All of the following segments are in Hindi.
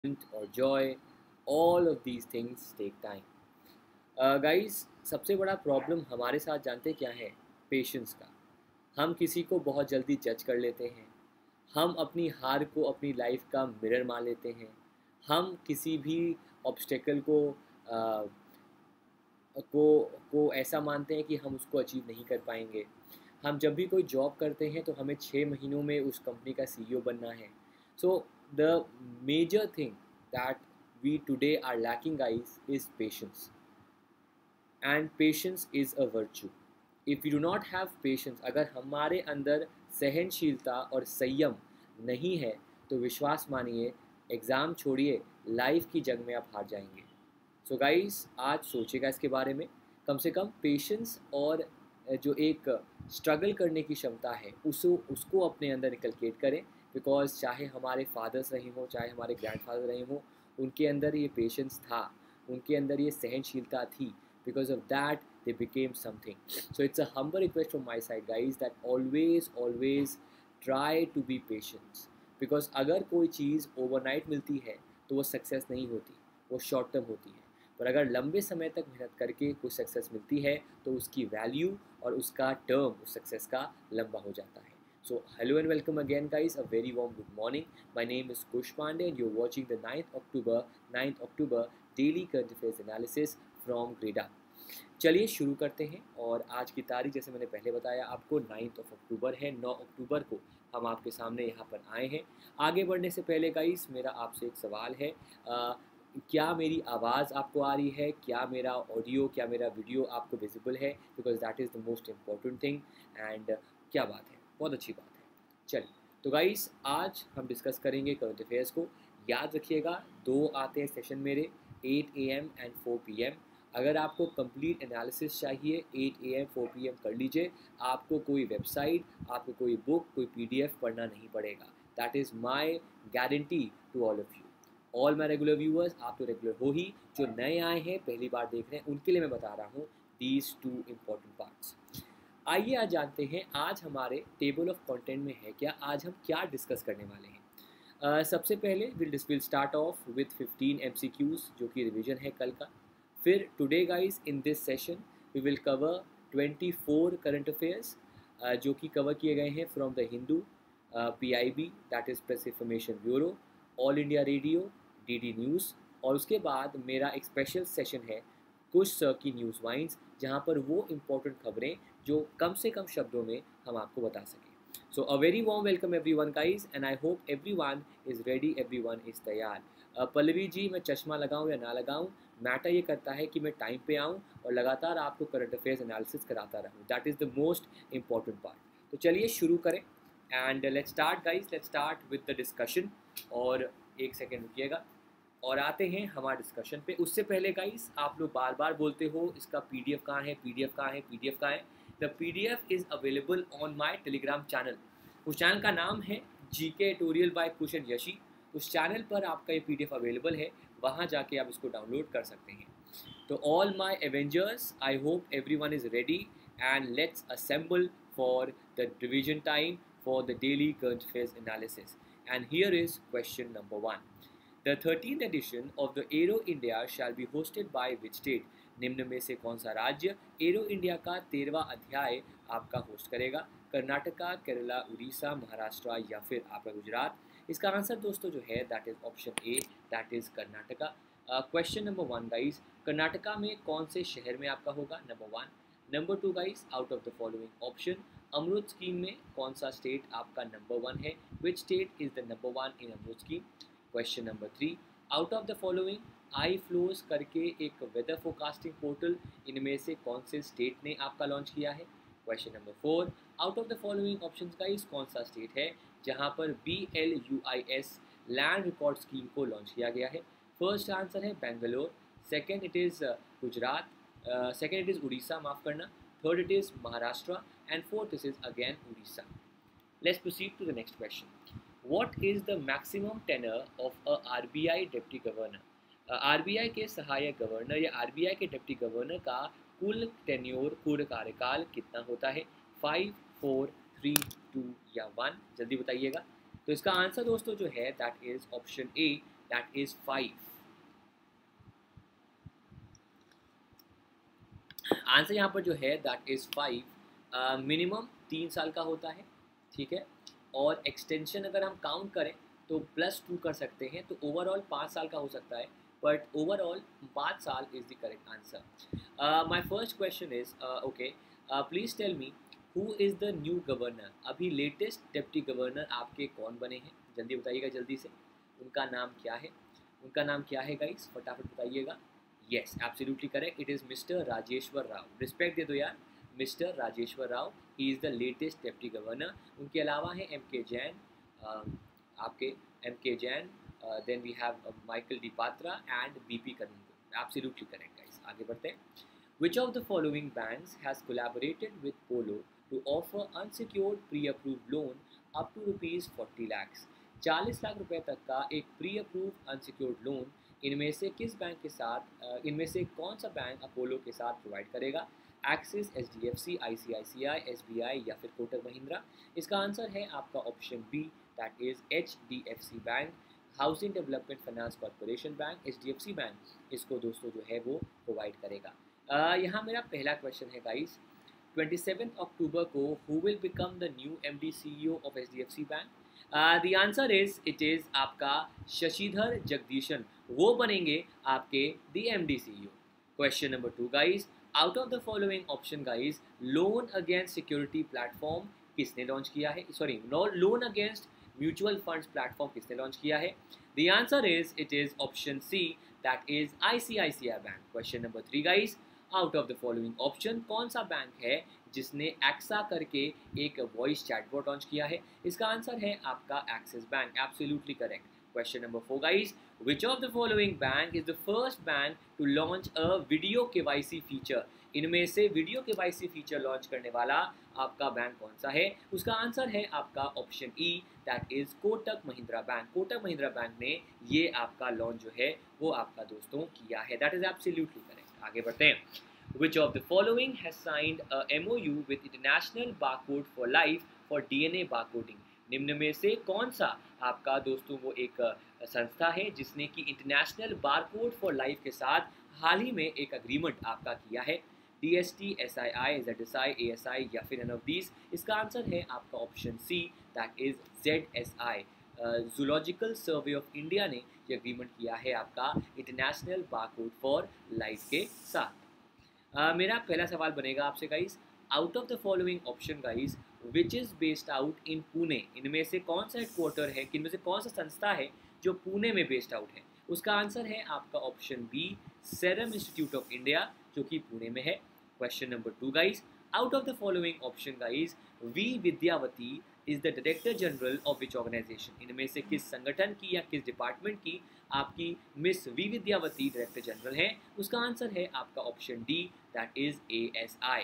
or joy, all of these things take time. Guys, सबसे बड़ा प्रॉब्लम हमारे साथ जानते हैं क्या है? पेशेंस का। हम किसी को बहुत जल्दी जज कर लेते हैं। हम अपनी हार को अपनी लाइफ का मिरर मान लेते हैं। हम किसी भी ऑब्स्टेकल अ, को को ऐसा मानते हैं कि हम उसको अचीव नहीं कर पाएंगे। हम जब भी कोई जॉब करते हैं तो हमें 6 महीनों में उस कंपनी का सीईओ बनना है। So the major thing that we today are lacking guys is patience, and patience is a virtue. If you do not have patience, अगर हमारे अंदर सहनशीलता और संयम नहीं है तो विश्वास मानिए, एग्ज़ाम छोड़िए, लाइफ की जंग में आप हार जाएंगे। सो गाइस, आज सोचेगा इसके बारे में। कम से कम पेशेंस और जो एक स्ट्रगल करने की क्षमता है उसको अपने अंदर निकलकेट करें। बिकॉज चाहे हमारे फादर्स रहे हों, चाहे हमारे ग्रैंडफादर रहे हों, उनके अंदर ये पेशेंस था, उनके अंदर ये सहनशीलता थी। Because of that, they became something. So it's a humble request from my side, guys, that always try to be patient. Because अगर कोई चीज़ ओवरनाइट मिलती है तो वो सक्सेस नहीं होती, वो शॉर्ट टर्म होती है। पर अगर लंबे समय तक मेहनत करके कोई सक्सेस मिलती है तो उसकी वैल्यू और उसका टर्म उस सक्सेस का लंबा हो जाता है। So hello and welcome again, guys. A very warm good morning. My name is Kush Pandey and you're watching the 9th October daily current affairs analysis from ग्रेडा। चलिए शुरू करते हैं। और आज की तारीख जैसे मैंने पहले बताया आपको 9 अक्टूबर है। 9 अक्टूबर को हम आपके सामने यहाँ पर आए हैं। आगे बढ़ने से पहले गाइस, मेरा आपसे एक सवाल है, क्या मेरी आवाज़ आपको आ रही है? क्या मेरा ऑडियो, क्या मेरा वीडियो आपको विजिबल है? Because that is the most important thing. And क्या बात है, बहुत अच्छी बात है। चलिए तो गाइस, आज हम डिस्कस करेंगे करंट अफेयर्स को। याद रखिएगा, 2 आते हैं सेशन मेरे, 8 AM एंड 4 PM। अगर आपको कंप्लीट एनालिसिस चाहिए 8 AM 4 PM कर लीजिए। आपको कोई वेबसाइट, आपको कोई बुक, कोई PDF पढ़ना नहीं पड़ेगा। That is my guarantee to all of you. All my regular viewers, आप तो रेगुलर हो ही, जो नए आए हैं, पहली बार देख रहे हैं, उनके लिए मैं बता रहा हूँ दीज 2 इम्पॉर्टेंट पार्ट्स। आइए आज जानते हैं आज हमारे टेबल ऑफ कंटेंट में है क्या, आज हम क्या डिस्कस करने वाले हैं। सबसे पहले will start off with 15 MCQs जो कि रिवीजन है कल का। फिर today guys in this session we will cover 24 current affairs जो कि कवर किए गए हैं from the Hindu, PIB that is press information bureau, all India radio, DD news. और उसके बाद मेरा एक स्पेशल सेशन है कुछ सर की न्यूज़ वाइंस, जहाँ पर वो इम्पोर्टेंट खबरें जो कम से कम शब्दों में हम आपको बता सकें। So a very warm welcome everyone guys, and I hope everyone is ready, everyone is तैयार। पल्लवी जी, मैं चश्मा लगाऊं या ना लगाऊं, मैटर ये करता है कि मैं टाइम पे आऊं और लगातार आपको करंट अफेयर्स एनालिसिस कराता रहूं। That is the most important part. तो चलिए शुरू करें and let's start guys, let's start with the discussion. और एक सेकेंड रुकिएगा और आते हैं हमारे डिस्कशन पे। उससे पहले गाइस, आप लोग बार बार बोलते हो इसका PDF कहाँ है, PDF कहाँ है, PDF कहाँ है। The PDF is available on my Telegram channel. उस चैनल का नाम है GK tutorial by Kush and Yashi. उस चैनल पर आपका ये PDF अवेलेबल है, वहाँ जाके आप इसको डाउनलोड कर सकते हैं। तो all my avengers, I hope every one is ready and let's assemble for the division time for the daily current affairs analysis. And here is question number 1। The 13th edition of the Aero India shall be hosted by which state? निम्न में से कौन सा राज्य एरो इंडिया का 13वां अध्याय आपका होस्ट करेगा? कर्नाटका, केरला, उड़ीसा, महाराष्ट्र या फिर आपका गुजरात? इसका आंसर दोस्तों जो है that is option A, that is Karnataka. Question number 1 guys, Karnataka में कौन से शहर में आपका होगा? Number 1। Number 2 guys, out of the following option Amrut scheme में कौन सा स्टेट आपका नंबर 1 है? Which state is the number 1 in Amrut scheme? Question number 3, out of the following I flows करके एक वेदर फोरकास्टिंग पोर्टल इनमें से कौन से स्टेट ने आपका लॉन्च किया है? Question number 4, out of the following options guys कौन सा स्टेट है जहां पर BLUIS लैंड रिकॉर्ड स्कीम को लॉन्च किया गया है? फर्स्ट आंसर है Bangalore, second it is Gujarat, second it is Orissa, माफ़ करना, third it is Maharashtra and fourth it is again Orissa. Let's proceed to the next question. What is the maximum tenure of a RBI deputy governor? RBI के सहायक गवर्नर या RBI के डिप्टी गवर्नर का कुल टेन्योर, कुल कार्यकाल कितना होता है? 5, 4, 3, 2 या 1? जल्दी बताइएगा। तो इसका आंसर दोस्तों जो है that is option A, that is 5। Answer यहाँ पर जो है दैट इज 5। मिनिमम 3 साल का होता है, ठीक है, और एक्सटेंशन अगर हम काउंट करें तो +2 कर सकते हैं, तो ओवरऑल 5 साल का हो सकता है, बट ओवरऑल 5 साल is the correct answer. My first question is okay, please tell me who is the new governor. अभी लेटेस्ट डिप्टी गवर्नर आपके कौन बने हैं, जल्दी बताइएगा जल्दी से, उनका नाम क्या है, उनका नाम क्या है गाइस, फटाफट बताइएगा। Yes, absolutely correct, it is mister Rajeshwar Rao. Respect दे दो यार, mister Rajeshwar Rao, he is the latest deputy governor. उनके अलावा हैं M.K. जैन, आपके M.K. Jain, then we have Michael D Patra and B.P. Kanungo. Absolutely correct guys, आगे बढ़ते हैं। Which of the following banks has collaborated with Polo to offer unsecured pre-approved loan up to rupees 40 lakhs? 40 lakh रुपए तक का एक प्री अप्रूव अनसिक्योर्ड लोन इनमें से किस बैंक के साथ, इनमें से कौन सा बैंक अपोलो के साथ प्रोवाइड करेगा? एक्सिस, HDFC, ICICI, SBI या फिर कोटक महिंद्रा? इसका आंसर है आपका option B, that is HDFC bank, housing development finance corporation bank. HDFC bank इसको दोस्तों जो है वो प्रोवाइड करेगा। यहाँ मेरा पहला क्वेश्चन है गाइस, 27 अक्टूबर को who will become the new MD CEO of HDFC bank? The answer is it is आपका शशिधर जगदीशन, वो बनेंगे आपके the MD CEO। Question number 2 guys, out of the following option guys, loan against security platform किसने लॉन्च किया है, sorry loan against mutual funds platform किसने लॉन्च किया है? The answer is it is option C, that is ICICI bank. Question number 3 guys, out of the following option कौन सा बैंक है जिसने एक्सा करके एक वॉइस चैटबॉट लॉन्च किया है? इसका आंसर है आपका Axis bank, absolutely correct. Question number 4 guys, which of the following bank is the first bank to launch a video KYC feature? इनमें से वीडियो KYC फीचर लॉन्च करने वाला आपका बैंक कौन सा है? उसका आंसर है आपका option E, that is Kotak Mahindra bank. Kotak Mahindra bank ने ये आपका लॉन्च जो है वो आपका दोस्तों किया है, दैट इज एब्सोल्युटली करेक्ट। आगे बढ़ते हैं। Which of the following has signed a MOU with International Barcode for Life for DNA barcoding? निम्न में से कौन सा आपका दोस्तों वो एक संस्था है जिसने कि इंटरनेशनल बारकोड फॉर लाइफ के साथ हाल ही में एक अग्रीमेंट आपका किया है? DST, SII, ZSI, ASI या फिर none of these? इसका आंसर है आपका option C, that is ZSI। Zoological survey of India ने ये अग्रीमेंट किया है आपका इंटरनेशनल बारकोड फॉर लाइफ के साथ। मेरा पहला सवाल बनेगा आपसे guys, out of the following option guys which is based out in Pune? इनमें से कौन सा हेडक्वार्टर है, इनमें से कौन सा संस्था है जो पुणे में बेस्ड आउट है? उसका आंसर है आपका option B, serum institute of India, जो कि पुणे में है। Question number 2 guys, out of the following option guys V Vidyavati is the director general of which organization? इनमें से किस संगठन की या किस डिपार्टमेंट की आपकी Miss V Vidyavati director general हैं? उसका आंसर है आपका option D, that is ASI।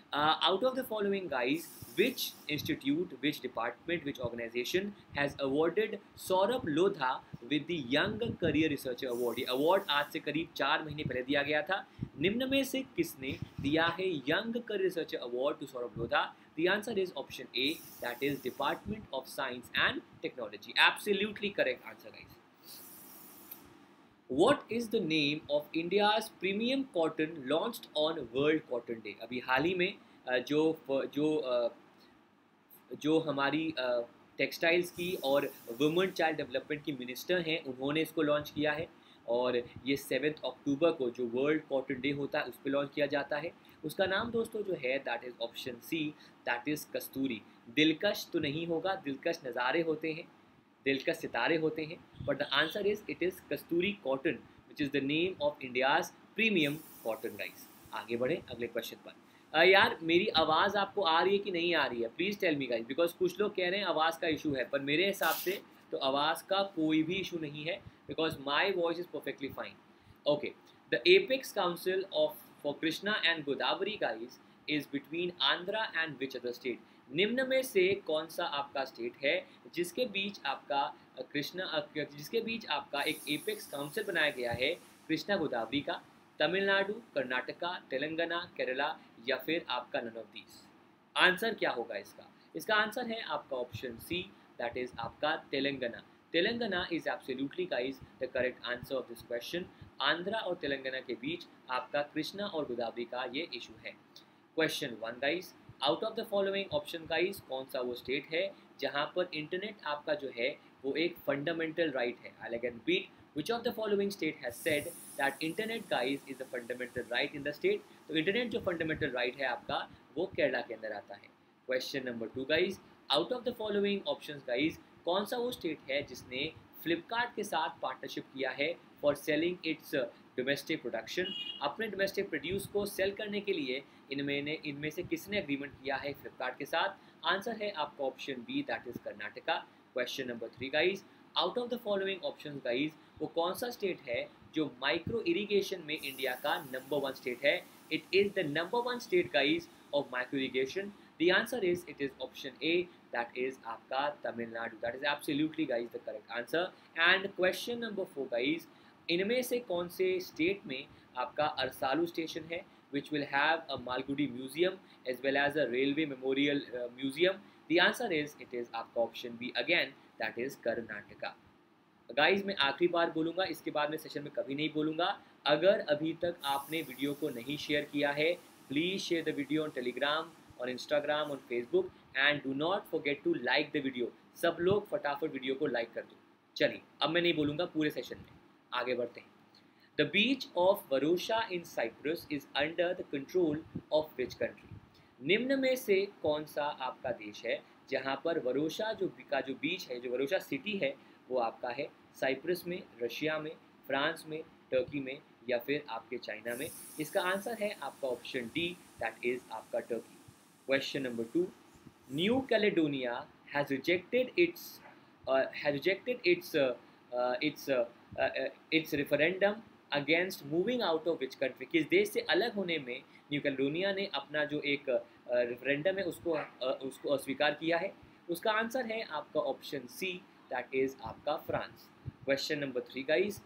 Out of the following guys, which institute, which department, which organization has awarded Saurabh Lodha with the Young Career Researcher Award? ये अवार्ड आज से करीब 4 महीने पहले दिया गया था। निम्न में से किसने दिया है young career researcher award to Saurabh Lodha? The answer is option A, that is Department of Science and Technology. Absolutely correct answer guys. What is the name of India's premium cotton launched on World Cotton Day? अभी हाल ही में जो हमारी टेक्सटाइल्स की और वुमेन चाइल्ड डेवलपमेंट की मिनिस्टर हैं उन्होंने इसको लॉन्च किया है, और ये 7 अक्टूबर को जो वर्ल्ड कॉटन डे होता है उस पर लॉन्च किया जाता है। उसका नाम दोस्तों जो है that is option C, that is Kasturi. दिलकश तो नहीं होगा, दिलकश नज़ारे होते हैं, दिलकश सितारे होते हैं, but the answer is it is Kasturi cotton which is the name of India's premium cotton guys. आगे बढ़े अगले क्वेश्चन पर। यार मेरी आवाज़ आपको आ रही है कि नहीं आ रही है? Please tell me guys, because कुछ लोग कह रहे हैं आवाज़ का इशू है, पर मेरे हिसाब से तो आवाज़ का कोई भी इशू नहीं है, because my voice is perfectly fine. Okay, the apex council of for Krishna and Godavari guys is between Andhra and which other state? निम्न में से कौन सा आपका स्टेट है जिसके बीच आपका जिसके बीच आपका एक एपेक्स काउंसिल बनाया गया है कृष्णा गोदावरी का? तमिलनाडु, कर्नाटका, तेलंगाना, केरला या फिर आपका नन ऑफ दीज? आंसर क्या होगा इसका? इसका आंसर है आपका ऑप्शन सी, दैट इज आपका Telangana. Telangana is absolutely guys the correct answer of this question. Andhra और तेलंगाना के बीच आपका कृष्णा और गोदावरी का ये इशू है। Question 1 guys, out of the following option guys कौन सा वो स्टेट है जहां पर इंटरनेट आपका जो है वो एक फंडामेंटल राइट है। I again repeat, which of the following state has said that internet guys is a fundamental right in the state। तो इंटरनेट जो फंडामेंटल राइट है आपका वो केरला के अंदर आता है। Question number 2 guys, out of the following options guys कौन सा वो स्टेट है जिसने फ्लिपकार्ट के साथ पार्टनरशिप किया है for selling its domestic production. अपने डोमेस्टिक प्रोड्यूस को सेल करने के लिए इनमें से किसने एग्रीमेंट किया है फ्लिपकार्ट के साथ? आंसर है आपका option B, that is Karnataka. Question number 3 guys, out of the following options guys वो कौन सा स्टेट है जो माइक्रो इरिगेशन में इंडिया का नंबर 1 स्टेट है? It is the number 1 state guys of micro irrigation. The answer is it is option A, that is आपका Tamil Nadu. That is absolutely guys the correct answer. And question number 4 guys, इनमें से कौन से स्टेट में आपका अरसालू स्टेशन है which will have a Malgudi museum as well as a railway memorial museum? The answer is it is आपका option B again, that is Karnataka. Guys मैं आखिरी बार बोलूँगा, इसके बाद मैं सेशन में कभी नहीं बोलूँगा। अगर अभी तक आपने वीडियो को नहीं शेयर किया है, please share the video on Telegram, on Instagram, on Facebook and do not forget to like the video. सब लोग फटाफट वीडियो को लाइक कर दो। चलिए अब मैं नहीं बोलूँगा पूरे सेशन में, आगे बढ़ते हैं। The beach of Varosha in Cyprus is under the control of which country? निम्न में से कौन सा आपका देश है जहां पर वरोशा जो बीच है, जो वरोशा सिटी है वो आपका है साइप्रस में, रशिया में, फ्रांस में, टर्की में या फिर आपके चाइना में? इसका आंसर है आपका ऑप्शन डी, दैट इज आपका Turkey. Question number 2, New Caledonia has rejected its referendum against moving out of which country? किस देश से अलग होने में न्यू कैलेडोनिया ने अपना जो एक रेफरेंडम है उसको अस्वीकार किया है? उसका आंसर है आपका ऑप्शन सी, दैट इज आपका France. Question number 3 guys,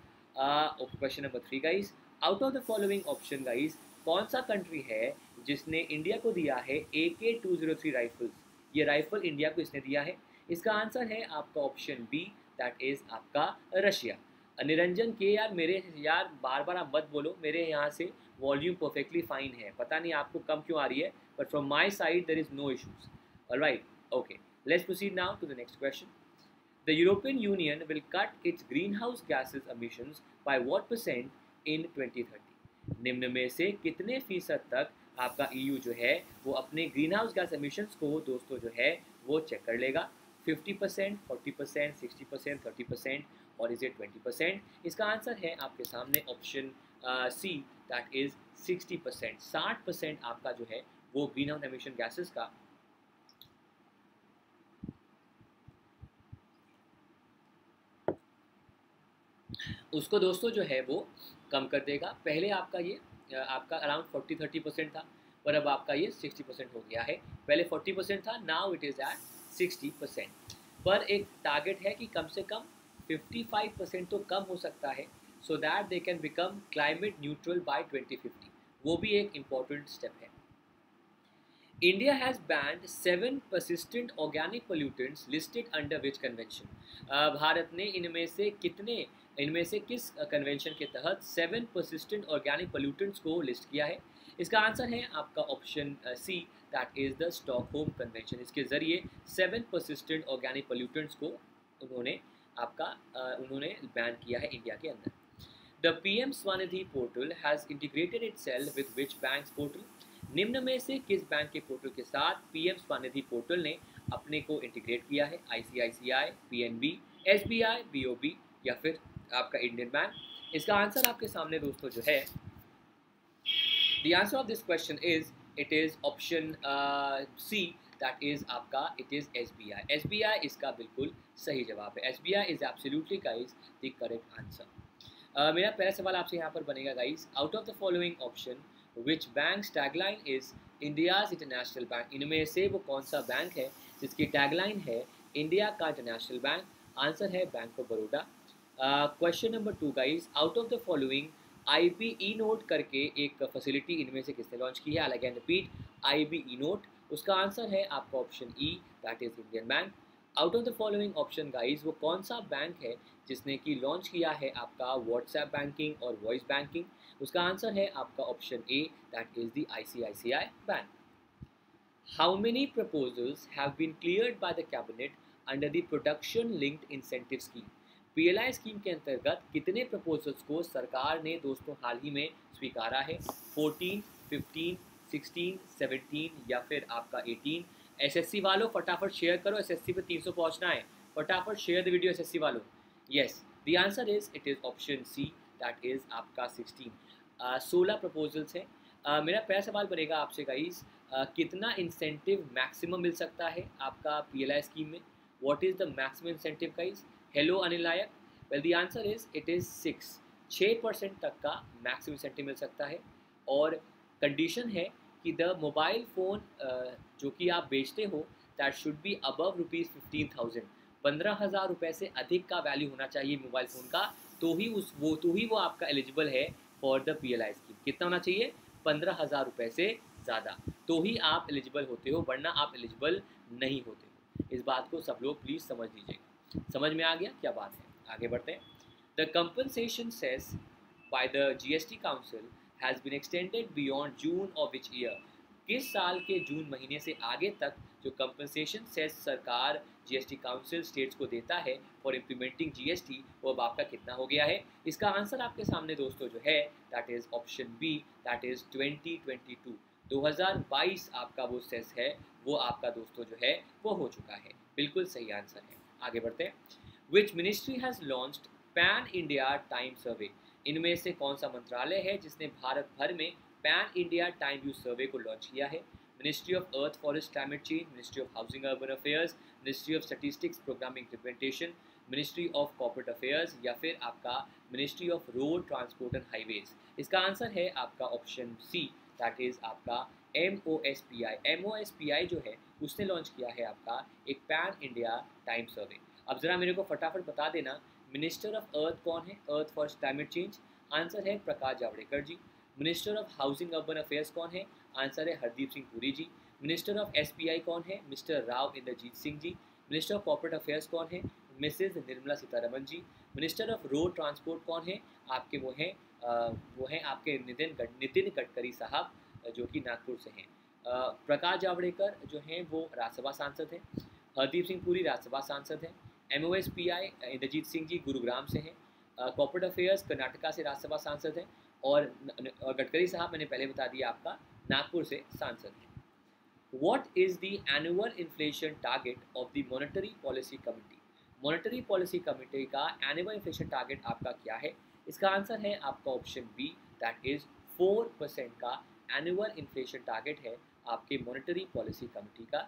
out of the following option guys कौन सा कंट्री है जिसने इंडिया को दिया है AK-203 राइफल्स? ये राइफल इंडिया को इसने दिया है। इसका आंसर है आपका ऑप्शन बी, दैट इज आपका रशिया। निरंजन के यार बार बार आप मत बोलो, मेरे यहाँ से वॉल्यूम परफेक्टली फाइन है, पता नहीं आपको कम क्यों आ रही है, but from my side there is no issues. Alright, okay, let's proceed now to the next question. The European Union will cut its green house gases emissions by what percent in 2030? निम्न में से कितने फीसद तक आपका EU जो है वो अपने ग्रीन हाउस गैस एमिशंस को दोस्तों जो है वो चेक कर लेगा? 50%, 40%, 60%, 30% और इज इट 20%? इसका आंसर है आपके सामने ऑप्शन सी, दैट इज 60%। 60% आपका जो है वो ग्रीन हाउस एमिशन गैसेस का उसको दोस्तों जो है वो कम कर देगा। पहले आपका ये आपका अराउंड 40-30% था, पर अब आपका ये 60% हो गया है। पहले 40% था, नाउ इट इज़ एट 60%। पर एक टारगेट है कि कम से कम 55% तो कम हो सकता है, so that they can become climate neutral by 2050। वो भी एक इम्पॉर्टेंट स्टेप है। India has banned 7 persistent organic pollutants listed under which convention? Bharat ने इनमें से किस कन्वेंशन के तहत 7 persistent organic pollutants को लिस्ट किया है? इसका आंसर है आपका option C, that is the Stockholm convention. इसके जरिए 7 persistent organic pollutants को उन्होंने बैन किया है इंडिया के अंदर। The PM Svanidhi portal has integrated itself with which banks portal? निम्न में से किस बैंक के पोर्टल के साथ PM स्वनिधि पोर्टल ने अपने को इंटीग्रेट किया है? ICICI, PNB, SBI, BOB या फिर आपका इंडियन बैंक? इसका आंसर आपके सामने दोस्तों जो है, the answer of this question is it is option C, that is आपका इट इज SBI। SBI इसका बिल्कुल सही जवाब है। SBI is absolutely guys the correct answer. मेरा पहला सवाल आपसे यहाँ पर बनेगा guys, out of the following option which bank's tagline is India's international bank? इनमें से वो कौन सा बैंक है जिसकी टैगलाइन है इंडिया का इंटरनेशनल बैंक? आंसर है bank of Baroda. Question number 2 guys, out of the following IB E-Note करके एक फैसिलिटी इनमें से किसने लॉन्च की है? Again repeat, IB E-Note। उसका आंसर है आपका option E, that is Indian bank. Out of the following option guys वो कौन सा बैंक है जिसने कि लॉन्च किया है आपका व्हाट्सएप बैंकिंग और वॉइस बैंकिंग? उसका आंसर है आपका option A, that is the ICICI bank. How many proposals have been cleared by the cabinet under the production linked incentive scheme? PLI scheme के अंतर्गत कितने प्रपोजल्स को सरकार ने दोस्तों हाल ही में स्वीकारा है? 14, 15, 16, 17 या फिर आपका 18? SSC वालों फटाफट शेयर करो, SSC पे 300 पहुंचना है, फटाफट शेयर द वीडियो SSC वालों। Yes, the answer is it is option C, that is आपका 16। 16 प्रपोजल्स हैं। मेरा पहला सवाल बनेगा आपसे गाइस, कितना इंसेंटिव मैक्सिमम मिल सकता है आपका PLI स्कीम में? What is the maximum incentive guys? Hello Anil Nayak. Well the answer is it is 6% तक का मैक्सिमम इंसेंटिव मिल सकता है। और कंडीशन है कि द मोबाइल फ़ोन जो कि आप बेचते हो दैट शुड बी अबव ₹15,000। 15,000 रुपये से अधिक का वैल्यू होना चाहिए मोबाइल फ़ोन का, तो ही वो आपका एलिजिबल है फॉर द PLI स्कीम। कितना होना चाहिए? 15,000 रुपये से ज़्यादा, तो ही आप एलिजिबल होते हो, वरना आप एलिजिबल नहीं होते हो। इस बात को सब लोग प्लीज़ समझ लीजिएगा। समझ में आ गया क्या बात है? आगे बढ़ते हैं। The compensation cess by the GST council has been extended beyond June of which year? किस साल के जून महीने से आगे तक जो कंपनसेशन सेस सरकार GST काउंसिल स्टेट्स को देता है फॉर इम्प्लीमेंटिंग GST, वो अब आपका कितना हो गया है? इसका आंसर आपके सामने दोस्तों जो है that is option B, that is 2022। 2022 आपका वो सेस है, वो आपका दोस्तों जो है वो हो चुका है। बिल्कुल सही आंसर है। आगे बढ़ते हैं। Which ministry has launched pan India time survey? इनमें से कौन सा मंत्रालय है जिसने भारत भर में pan India time use survey को लॉन्च किया है? Ministry of earth forest climate change, ministry of housing urban affairs, ministry of statistics programming implementation, ministry of corporate affairs या फिर आपका ministry of road transport and highways? इसका आंसर है आपका ऑप्शन सी, दैट इज आपका MOSPI। MOSPI जो है उसने लॉन्च किया है आपका एक पैन इंडिया टाइम सर्वे। अब ज़रा मेरे को फटाफट बता देना, मिनिस्टर ऑफ अर्थ कौन है? Earth for climate change, answer है Prakash Javadekar ji. Minister of housing urban affairs कौन है? आंसर है Hardeep Singh Puri ji. Minister of SPI कौन है? Mister Rao Inderjit Singh ji. Minister of corporate affairs कौन है? Mrs Nirmala Sitharaman ji. Minister of road transport कौन है? आपके वो हैं आपके नितिन गडकरी साहब, जो कि नागपुर से हैं। प्रकाश जावड़ेकर जो हैं वो राज्यसभा सांसद हैं। हरदीप सिंह पुरी राज्यसभा सांसद हैं। MOSPI इंद्रजीत सिंह जी गुरुग्राम से हैं। कॉर्पोरेट अफेयर्स कर्नाटका से राज्यसभा सांसद हैं। और गडकरी साहब मैंने पहले बता दिया आपका नागपुर से सांसद हैं। What is the annual inflation target of the Monetary Policy Committee? Monetary policy committee का एनुअल इन्फ्लेशन टारगेट आपका क्या है? इसका आंसर है आपका ऑप्शन बी, दैट इज 4% का एनुअल इन्फ्लेशन टारगेट है आपके मॉनेटरी पॉलिसी कमेटी का।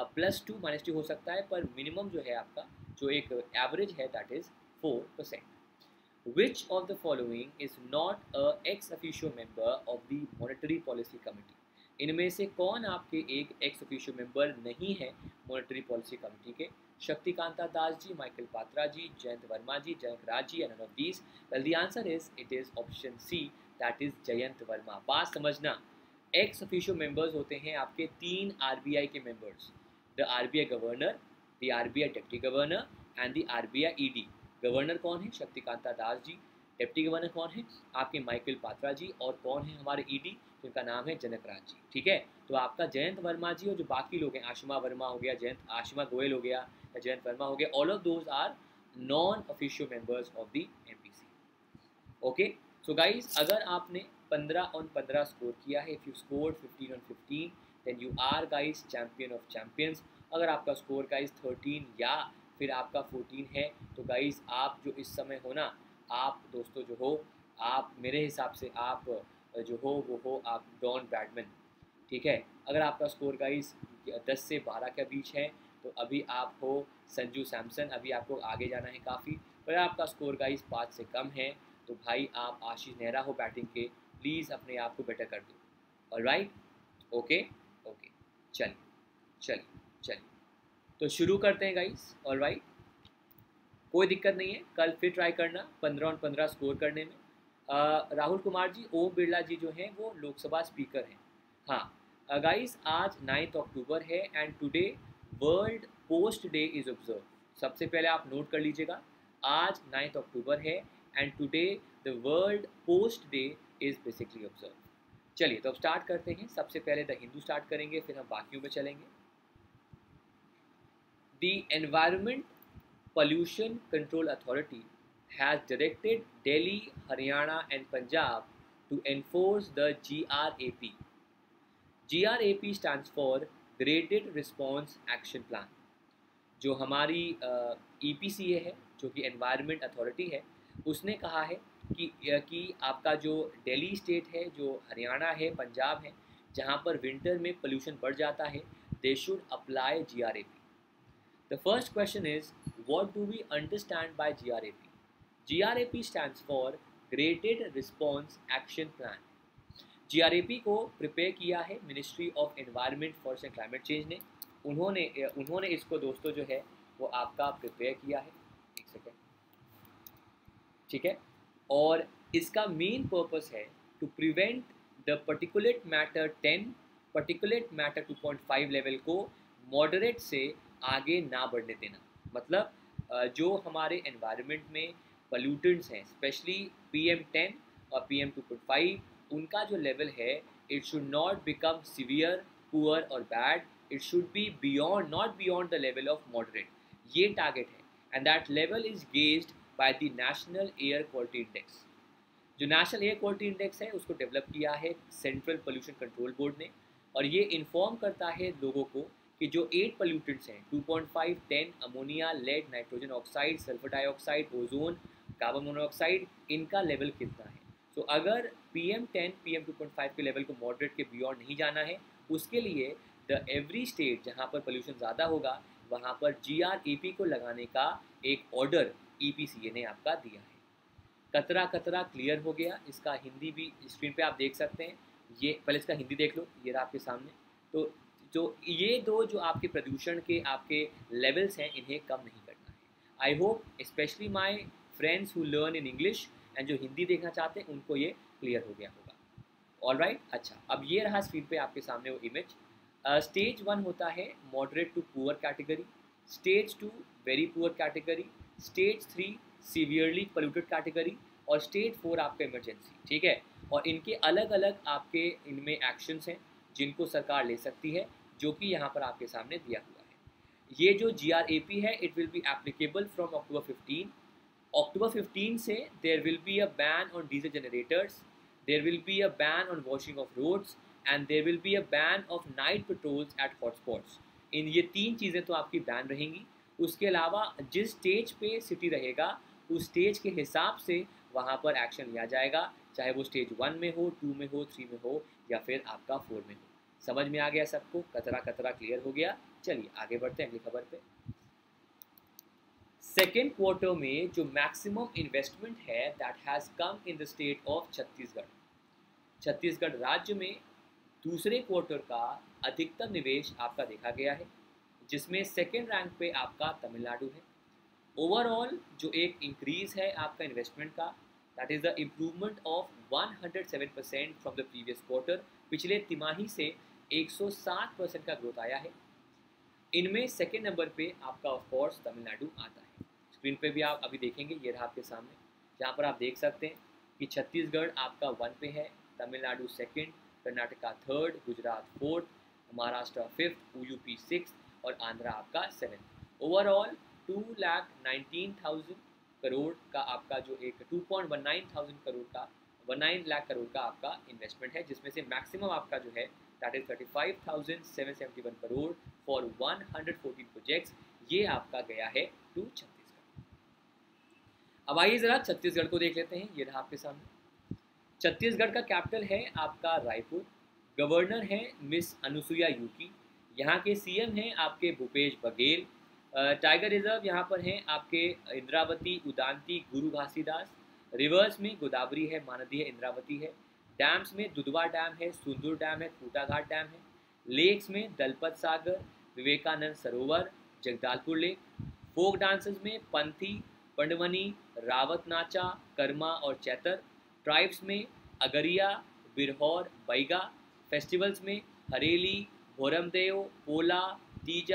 +2 -2 हो सकता है, पर मिनिमम जो है आपका जो एक एवरेज है that is 4%। Which of the following is not a ex officio member of the Monetary Policy Committee? इनमें से कौन आपके एक एक्स ऑफिशियो मेंबर नहीं है मॉनेटरी पॉलिसी कमेटी के? Shaktikanta Das ji, Michael Patra ji, Jayant Varma ji, Jayant Raj ji, none of these? Well the answer is it is option C, that is Jayant Varma. बात समझना, एक्स ऑफिशियो मेंबर्स होते हैं आपके 3 RBI के members, the RBI governor, the RBI deputy governor and the RBI ED। Governor कौन है? शक्तिकांता दास जी। डिप्टी गवर्नर कौन है? आपके माइकल पात्रा जी। और कौन है हमारे ED? जिनका नाम है जनक राज जी। ठीक है, तो आपका जयंत वर्मा जी और जो बाकी लोग हैं, आशिमा वर्मा हो गया, आशिमा गोयल हो गया या जयंत वर्मा हो गया, all of those are non official members of the MPC। Okay, so guys, अगर आपने 15 on 15 स्कोर किया है, if you score 15 on 15 then you are guys champion of champions. अगर आपका स्कोर गाइज 13 या फिर आपका 14 है तो गाइज आप जो इस समय हो ना, आप दोस्तों जो हो, आप मेरे हिसाब से आप जो हो वो हो आप डॉन ब्रैडमैन। ठीक है, अगर आपका स्कोर गाइज 10 से 12 के बीच है तो अभी आप हो संजू सैमसन, अभी आपको आगे जाना है काफ़ी। पर आपका स्कोर गाइज 5 से कम है तो भाई आप आशीष नेहरा हो बैटिंग के, प्लीज़ अपने आप को बेटर कर दो। ऑलराइट, ओके ओके, चलिए चलिए चलिए, तो शुरू करते हैं गाइज। ऑलराइट, कोई दिक्कत नहीं है, कल फिर ट्राई करना 15 on 15 स्कोर करने में। राहुल कुमार जी, ओम बिरला जी जो हैं वो लोकसभा स्पीकर हैं। हाँ गाइस, आज 9 अक्टूबर है and today world post day is observe. सबसे पहले आप नोट कर लीजिएगा, आज 9 अक्टूबर है and today the world post day is basically observe. चलिए तो अब स्टार्ट करते हैं। सबसे पहले द हिंदू स्टार्ट करेंगे, फिर हम बाकियों में चलेंगे। The environment Pollution Control Authority has directed Delhi, Haryana and Punjab to enforce the GRAP. GRAP stands for Graded Response Action Plan. जो हमारी EPCA है, जो कि एनवायरनमेंट अथॉरिटी है, उसने कहा है कि आपका जो दिल्ली स्टेट है, जो हरियाणा है, पंजाब है, जहाँ पर विंटर में पोल्यूशन बढ़ जाता है, they should apply GRAP. The first question is, what do we understand by GRAP? GRAP stands for Graded Response Action Plan. GRAP को प्रिपेयर किया है ministry of environment forest and climate change ने। उन्होंने इसको दोस्तों जो है वो आपका प्रिपेयर किया है। एक सेकेंड, ठीक है। और इसका मेन पर्पस है to prevent the particulate matter 10, particulate matter 2.5 level को मॉडरेट से आगे ना बढ़ने देना। मतलब जो हमारे एनवायरनमेंट में पोल्यूटेंट्स हैं, स्पेशली PM10 और PM2.5, उनका जो लेवल है, it should not become severe, poor और bad, it should be beyond, not beyond the level of moderate. ये टारगेट है and that level is gauged by the national air quality index. जो नेशनल एयर क्वालिटी इंडेक्स है उसको डेवलप किया है सेंट्रल पोल्यूशन कंट्रोल बोर्ड ने, और ये इन्फॉर्म करता है लोगों को कि जो 8 पोल्यूटेंट्स हैं 2.5, 10, ammonia, lead, nitrogen oxide, sulphur dioxide, ozone, carbon monoxide, इनका लेवल कितना है। तो अगर PM10, PM2.5 के लेवल को मॉडरेट के बियॉन्ड नहीं जाना है, उसके लिए द एवरी स्टेट जहाँ पर पोल्यूशन ज़्यादा होगा वहाँ पर GRAP को लगाने का एक ऑर्डर EPCA ने आपका दिया है। कतरा कतरा क्लियर हो गया। इसका हिंदी भी स्क्रीन पे आप देख सकते हैं। ये पहले इसका हिंदी देख लो, ये रहा आपके सामने। तो जो ये दो जो आपके प्रदूषण के आपके लेवल्स हैं, इन्हें कम नहीं करना है। I hope specially my friends who learn in English and जो हिंदी देखना चाहते हैं उनको ये क्लियर हो गया होगा। ऑल राइट, अच्छा, अब ये रहा स्क्रीन पे आपके सामने वो इमेज। स्टेज 1 होता है moderate to poor category, stage 2 very poor category, stage 3 severely polluted category और स्टेज 4 आपका इमरजेंसी, ठीक है। और इनके अलग अलग आपके इनमें एक्शंस हैं जिनको सरकार ले सकती है, जो कि यहाँ पर आपके सामने दिया हुआ है। ये जो GRAP है, it will be applicable from October 15। October 15 से there will be a ban on diesel generators, there will be a ban on washing of roads and there will be a ban of night patrols at hotspots. इन ये 3 चीज़ें तो आपकी बैन रहेंगी। उसके अलावा जिस स्टेज पे सिटी रहेगा, उस स्टेज के हिसाब से वहाँ पर एक्शन लिया जाएगा, चाहे वो स्टेज 1 में हो, 2 में हो, 3 में हो या फिर आपका 4 में हो। समझ में आ गया सबको? कतरा कतरा क्लियर हो गया। चलिए आगे बढ़ते हैं अगली खबर पे। सेकेंड क्वार्टर में जो मैक्सिमम इन्वेस्टमेंट है that has come in the state of Chhattisgarh. Chhattisgarh राज्य में दूसरे क्वार्टर का अधिकतम निवेश आपका देखा गया है, जिसमें सेकेंड रैंक पे आपका तमिलनाडु है। ओवरऑल जो एक इंक्रीज़ है आपका इन्वेस्टमेंट का, that is the improvement of 107% from the previous quarter. पिछले तिमाही से 107% का ग्रोथ आया है। इनमें सेकेंड नंबर पे आपका ऑफ कोर्स तमिलनाडु आता है। स्क्रीन पे भी आप अभी देखेंगे, ये रहा आपके सामने, जहाँ पर आप देख सकते हैं कि छत्तीसगढ़ आपका 1 पे है, Tamil Nadu second, Karnataka 3rd, Gujarat 4th, Maharashtra 5th, UP 6th और आंध्रा आपका 7th। ओवरऑल 2,19,000 करोड़ का आपका जो एक 2.19 करोड़ का 19 लाख करोड़ का आपका इन्वेस्टमेंट है, जिसमें से मैक्सिमम आपका जो है that is 35,771 crore for 114 projects. ये आपका गया है टू छत्तीसगढ़। अब आइए जरा छत्तीसगढ़ को देख लेते हैं। ये रहा आपके सामने। छत्तीसगढ़ का कैपिटल है आपका रायपुर। गवर्नर है मिस अनुसुईया उइके। यहाँ के CM हैं आपके भूपेश बघेल। टाइगर रिजर्व यहाँ पर हैं आपके इंद्रावती, उदांती, गुरु घासीदास। रिवर्स में गोदावरी है, महानदी है, इंद्रावती है। डैम्स में दुधवा डैम है, सुंदूर डैम है, खूटाघाट डैम है। लेक्स में दलपत सागर, विवेकानंद सरोवर, जगदालपुर लेक। फोक डांसेस में पंथी, पंडवनी, रावत नाचा, कर्मा और चैतर। ट्राइब्स में अगरिया, बिरहौर, बैगा। फेस्टिवल्स में हरेली, भोरमदेव, पोला, तीजा,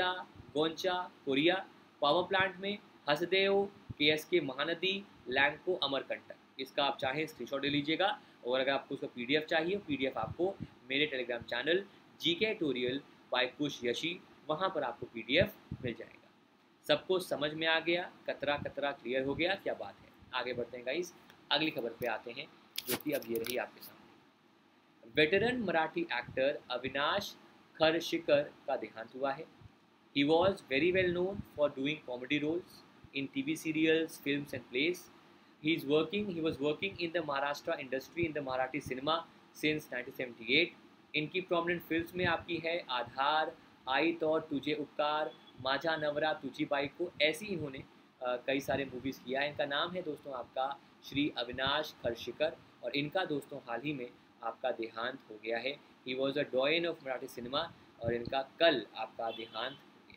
गोंचा कोरिया, पावर प्लांट में हसदेव केएसके महानदी, लैंको अमरकंटक। इसका आप चाहें स्क्रीनशॉट ले लीजिएगा, और अगर आपको उसका पीडीएफ चाहिए, पीडीएफ आपको मेरे Telegram channel GK tutorial by Kush Yashi, वहाँ पर आपको पीडीएफ मिल जाएगा। सबको समझ में आ गया, कतरा कतरा क्लियर हो गया, क्या बात है। आगे बढ़ते हैं गाइस, अगली खबर पे आते हैं, जो कि अब ये रही आपके सामने। वेटरन मराठी एक्टर अविनाश खरशिकर का देहांत हुआ है। He was very well known for doing comedy roles in TV serials, films and plays. He was working in the Maharashtra industry in the Marathi cinema since 1978. इनकी prominent films में आपकी है आधार, आईत और तुझे उपकार, माझा नवरा तुझी बायको, ऐसी इन्होंने कई सारे मूवीज़ किया है। इनका नाम है दोस्तों आपका श्री अविनाश खरशिकर, और इनका दोस्तों हाल ही में आपका देहांत हो गया है। He was a doyen of Marathi cinema, और इनका कल आपका देहांत।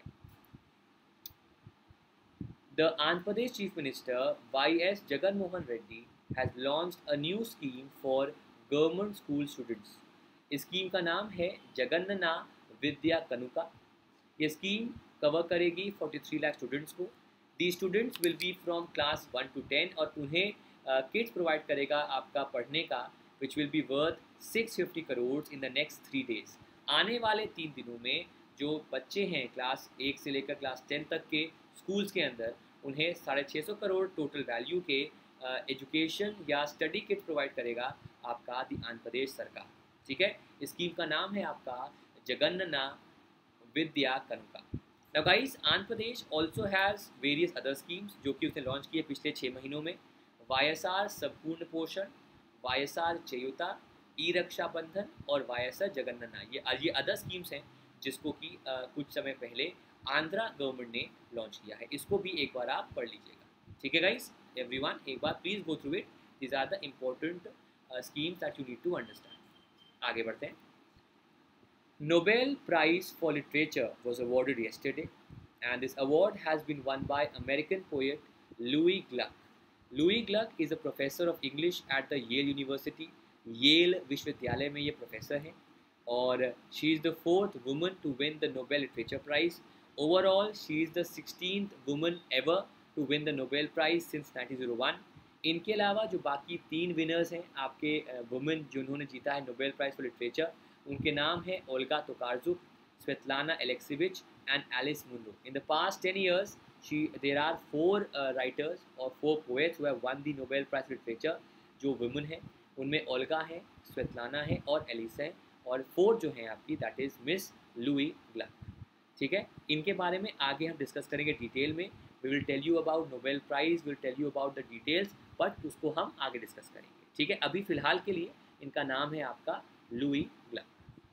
The Andhra Pradesh Chief Minister Y.S. Jagan Mohan Reddy has launched a new scheme for government school students. इस स्कीम का नाम है जगन्ना विद्या कनुका। ये स्कीम कवर करेगी 43 लाख स्टूडेंट्स को। The students will be from class 1 to 10, और उन्हें किट्स प्रोवाइड करेगा आपका पढ़ने का, which will be worth 650 crore in the next 3 days। आने वाले 3 दिनों में जो बच्चे हैं क्लास 1 से लेकर क्लास 10 तक के स्कूल्स के अंदर, उन्हें 650 करोड़ टोटल वैल्यू के एजुकेशन या स्टडी किट प्रोवाइड करेगा आपका दी आंध्र प्रदेश सरकार। ठीक है, इस स्कीम का नाम है आपका Jagananna Vidya Kanuka. Now guys, Andhra Pradesh also has various other schemes जो कि उसने लॉन्च किए पिछले 6 महीनों में। वाईएसआर संपूर्ण पोषण, वाईएसआर चयुता, ई रक्षाबंधन और वाईएसआर जगन्ना, ये अदर स्कीम्स हैं जिसको कि कुछ समय पहले आंध्रा गवर्नमेंट ने लॉन्च किया है। इसको भी एक बार आप पढ़ लीजिएगा। ठीक है गाइस, एवरीवन, एक बार please go through it. These are the important schemes that you need to understand. आगे बढ़ते हैं। Nobel Prize for Literature was awarded yesterday, and this award has been won by American poet Louis Gluck. Louis Gluck is a professor of English at the Yale University. Yale विश्वविद्यालय में ये प्रोफेसर हैं, और she is the 4th woman to win the Nobel Literature Prize. Overall, she is the 16th woman ever to win the Nobel Prize since 1901. इनके अलावा जो बाकी 3 विनर्स हैं आपके वुमेन जिन्होंने जीता है नोबेल प्राइज़ फॉर लिटरेचर, उनके नाम है Olga Tokarczuk, Svetlana Alexievich and Alice Munro. In the past 10 years, there are 4 writers और 4 poets who have won the Nobel Prize for Literature जो वुमेन हैं। उनमें ओल्गा है, स्वेतलाना है और एलिस है, और 4 जो हैं आपकी that is miss Louise Gluck. ठीक है, इनके बारे में आगे हम डिस्कस करेंगे डिटेल में। We will tell you about Nobel prize, will tell you about the details, but उसको हम आगे डिस्कस करेंगे। ठीक है, अभी फ़िलहाल के लिए इनका नाम है आपका लुई ग्लक।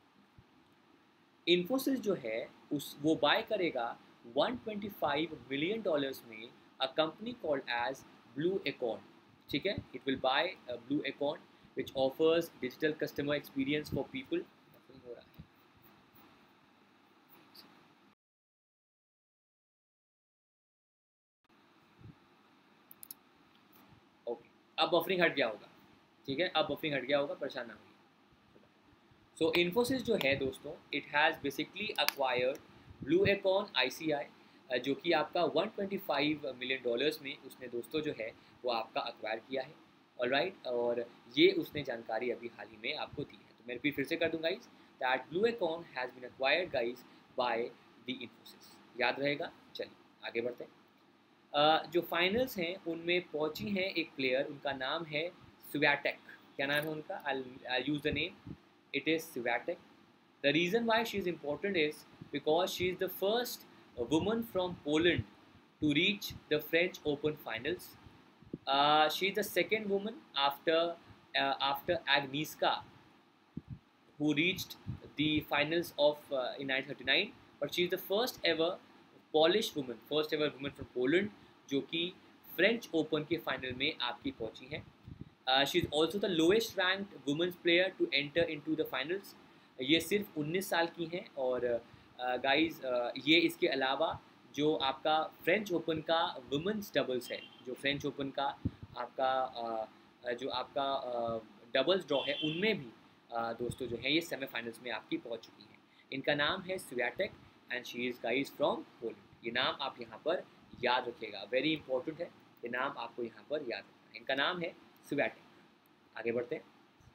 इन्फोसिस जो है वो बाय करेगा $125 million में a company called as Blue Acorn. ठीक है, it will buy Blue Acorn which offers digital customer experience for people. हो रहा है, ओके, अब बफरिंग हट गया होगा। ठीक है, अब बफरिंग हट गया होगा, परेशान ना होइए। सो इन्फोसिस जो है दोस्तों, it has basically acquired Blue Acorn ICI, जो कि आपका $125 million में उसने दोस्तों जो है वो आपका अक्वायर किया है। ऑलराइट, और ये उसने जानकारी अभी हाल ही में आपको दी है, तो मैं भी फिर से कर दूँ guys, that Blue Acorn has been acquired guys by the Infosys. याद रहेगा। चलिए आगे बढ़ते हैं। जो फाइनल्स हैं उनमें पहुंची हैं एक प्लेयर, उनका नाम है स्वियाटेक। क्या नाम है उनका? I use the name, it is Swiatek. The reason why she is important is because she is the first woman from Poland to reach the French Open finals. She is the second woman after Agnieszka, who reached the finals of in 1939. But she is the first ever woman from Poland जो कि French Open के फाइनल में आपकी पहुंची है। She is also the lowest ranked women's player to enter into the finals. ये सिर्फ 19 साल की हैं, और गाइज ये इसके अलावा जो आपका फ्रेंच ओपन का वुमेंस डबल्स है, जो फ्रेंच ओपन का आपका जो आपका डबल्स ड्रॉ है, उनमें भी दोस्तों जो है ये सेमीफाइनल्स में आपकी पहुंच चुकी हैं। इनका नाम है Swiatek, and she is guys from Poland. ये नाम आप यहाँ पर याद रखिएगा, वेरी इंपॉर्टेंट है, ये नाम आपको यहाँ पर याद रखना है। इनका नाम है स्वियाटेक। आगे बढ़ते हैं।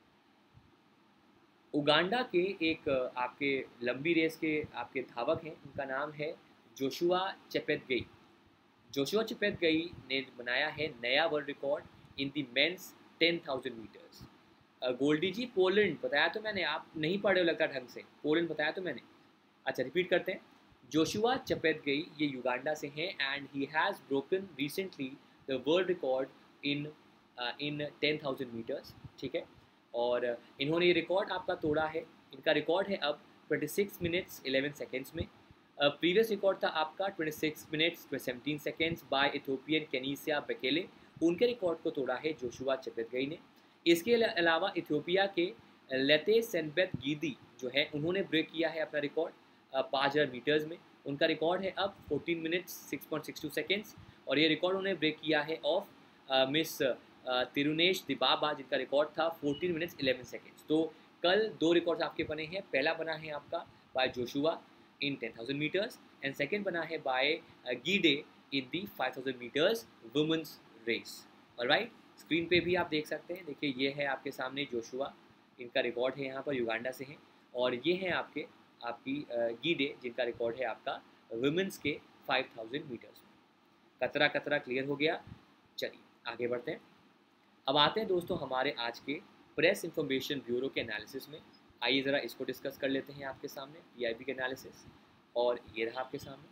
उगांडा के एक आपके लंबी रेस के आपके धावक हैं, उनका नाम है जोशुआ चेपेतगई। जोशुआ चेपेतगई ने बनाया है नया world record in the men's 10,000 metres. गोल्डी जी पोलैंड बताया तो मैंने, आप नहीं पढ़े हो लगता ढंग से, पोलैंड बताया तो मैंने। अच्छा रिपीट करते हैं। जोशुआ चेपेतगई ये युगांडा से हैं and he has broken recently the world record in in 10,000 metres, ठीक है। और इन्होंने ये रिकॉर्ड आपका तोड़ा है। इनका रिकॉर्ड है अब 26 मिनट्स 11 सेकेंड्स में। प्रीवियस रिकॉर्ड था आपका 26 minutes 17 seconds by Ethiopian Kenenisa Bekele. उनके रिकॉर्ड को तोड़ा है जोशुआ चेपेतगई ने। इसके अलावा इथियोपिया के लेते सेनबेत गीदी जो है, उन्होंने ब्रेक किया है अपना रिकॉर्ड 5,000 मीटर्स में। उनका रिकॉर्ड है अब 14 मिनट्स 6.62 सेकेंड्स, और ये रिकॉर्ड उन्होंने ब्रेक किया है ऑफ मिस तिरुनेश दिबाबा, जिनका रिकॉर्ड था 14 मिनट्स 11 सेकेंड्स। तो कल 2 रिकॉर्ड्स आपके बने हैं। पहला बना है आपका by Joshua in 10,000 metres and second बना है by Gidey in the 5,000 metres women's race. Alright, screen पे भी आप देख सकते हैं, देखिए ये है आपके सामने जोशुआ, इनका रिकॉर्ड है यहाँ पर, युगांडा से हैं। और ये हैं आपकी गीडे, जिनका रिकॉर्ड है आपका वुमेंस के 5,000 मीटर्स में। कतरा कतरा क्लियर हो गया। चलिए आगे बढ़ते हैं। अब आते हैं दोस्तों हमारे आज के प्रेस इंफॉर्मेशन ब्यूरो के एनालिसिस में। आइए ज़रा इसको डिस्कस कर लेते हैं आपके सामने, पीआईबी के एनालिसिस। और ये रहा आपके सामने,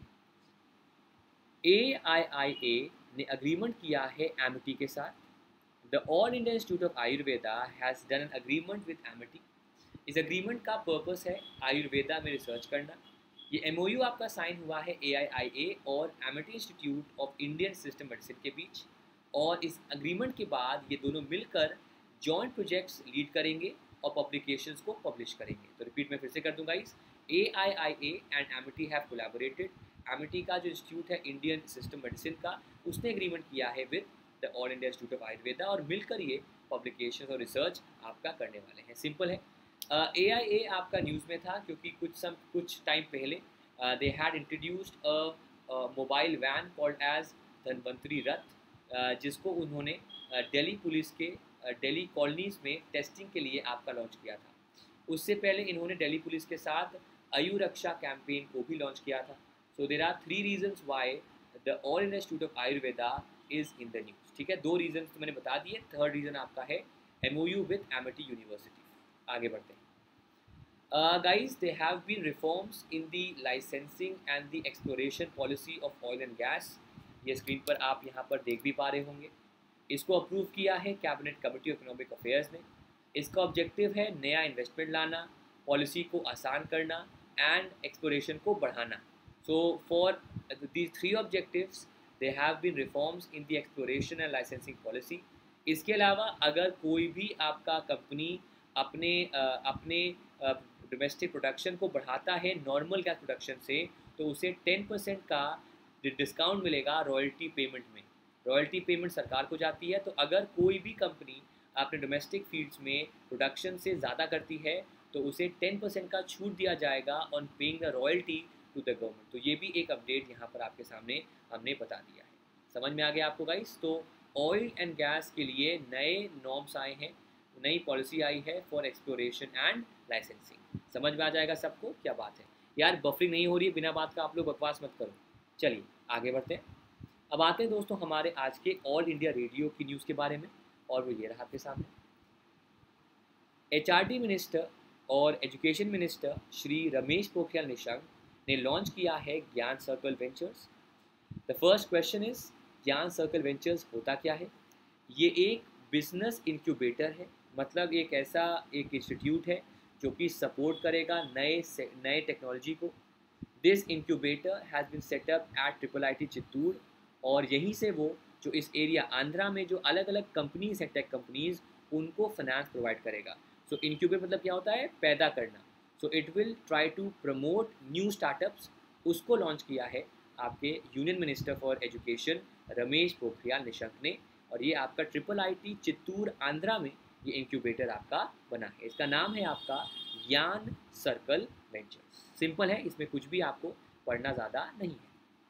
AIIA ने अग्रीमेंट किया है एमिटी के साथ। The All India Institute of Ayurveda has done an agreement with Amity. इस अग्रीमेंट का पर्पस है आयुर्वेदा में रिसर्च करना। ये MOU आपका साइन हुआ है AIIA और Amity Institute of Indian System Medicine के बीच। और इस अग्रीमेंट के बाद ये दोनों मिलकर जॉइंट प्रोजेक्ट्स लीड करेंगे और पब्लिकेशंस को पब्लिश करेंगे। तो रिपीट मैं फिर से कर दूंगा, इस AIIA and Amity have collaborated. Amity का जो इंस्टीट्यूट है इंडियन सिस्टम मेडिसिन का, उसने एग्रीमेंट किया है with the All India Institute of Ayurveda, और मिलकर ये पब्लिकेशन और रिसर्च आपका करने वाले हैं। सिंपल है। AIA आपका न्यूज़ में था क्योंकि कुछ टाइम पहले they had introduced a mobile van called as Dhanvantari Rath, जिसको उन्होंने दिल्ली पुलिस के दिल्ली कॉलोनीज़ में टेस्टिंग के लिए आपका लॉन्च किया था। उससे पहले इन्होंने दिल्ली पुलिस के साथ आयु रक्षा कैंपेन को भी लॉन्च किया था। So there are 3 reasons why the All India Institute of Ayurveda is in the news, ठीक है। 2 रीजन तो मैंने बता दिए, थर्ड रीज़न आपका है MOU विद एमिटी यूनिवर्सिटी। आगे बढ़ते हैं। Guys, there have been reforms in the licensing and the exploration policy of oil and gas. ये स्क्रीन पर आप यहाँ पर देख भी पा रहे होंगे। इसको अप्रूव किया है Cabinet Committee of Economic Affairs ने। इसका ऑब्जेक्टिव है नया इन्वेस्टमेंट लाना, पॉलिसी को आसान करना एंड एक्सप्लोरेशन को बढ़ाना। So for these 3 objectives there have been reforms in the exploration and licensing policy. इसके अलावा अगर कोई भी आपका कंपनी अपने डोमेस्टिक प्रोडक्शन को बढ़ाता है नॉर्मल गैस प्रोडक्शन से, तो उसे 10% का डिस्काउंट मिलेगा रॉयल्टी पेमेंट में। रॉयल्टी पेमेंट सरकार को जाती है। तो अगर कोई भी कंपनी अपने डोमेस्टिक फील्ड्स में प्रोडक्शन से ज़्यादा करती है तो उसे 10% का छूट दिया जाएगा on paying the royalty to the government. तो ये भी एक अपडेट यहाँ पर आपके सामने हमने बता दिया है। समझ में आ गया आपको गाइस? तो ऑयल एंड गैस के लिए नए नॉर्म्स आए हैं, नई पॉलिसी आई है फॉर एक्सप्लोरेशन एंड लाइसेंसिंग। समझ में आ जाएगा सबको? क्या बात है यार, बफरिंग नहीं हो रही है, बिना बात का आप लोग बकवास मत करो। चलिए आगे बढ़ते हैं। अब आते हैं दोस्तों हमारे आज के ऑल इंडिया रेडियो की न्यूज़ के बारे में, और वो ये रहा आपके सामने। HRD मिनिस्टर और एजुकेशन मिनिस्टर श्री रमेश पोखरियाल निशंक ने लॉन्च किया है Gyan Circle Ventures. The first question is, Gyan Circle Ventures होता क्या है? ये एक बिजनेस इंक्यूबेटर है, मतलब एक ऐसा एक इंस्टीट्यूट है जो कि सपोर्ट करेगा नए टेक्नोलॉजी को। This incubator has been set up at IIIT Chittoor, और यहीं से वो जो इस एरिया आंध्रा में जो अलग अलग कंपनीज हैं, टेक कंपनीज, उनको फाइनेंस प्रोवाइड करेगा। सो इंक्यूबेट मतलब क्या होता है? पैदा करना। So it will try to promote new startups. उसको लॉन्च किया है आपके union minister for education Ramesh Pokhriyal Nishank ने, और ये आपका IIIT चित्तूर आंध्रा में ये इंक्यूबेटर आपका बना है। इसका नाम है आपका ज्ञान सर्कल वेंचर्स। सिंपल है, इसमें कुछ भी आपको पढ़ना ज़्यादा नहीं है।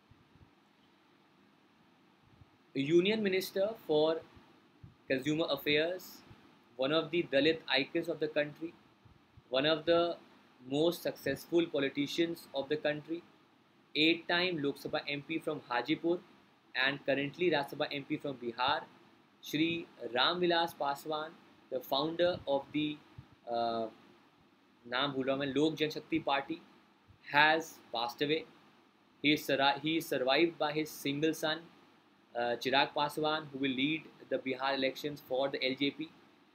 Union minister for consumer affairs, one of the Dalit icons of the country, one of the most successful politicians of the country, 8-time Lok Sabha MP from Hajipur and currently Rajya Sabha MP from Bihar, Shri Ram Vilas Paswan, the founder of the uh, नाम भूल रहा हूँ मैं, Lok Janshakti Party, has passed away. He is survived by his single son, Chirag Paswan, who will lead the Bihar elections for the LJP.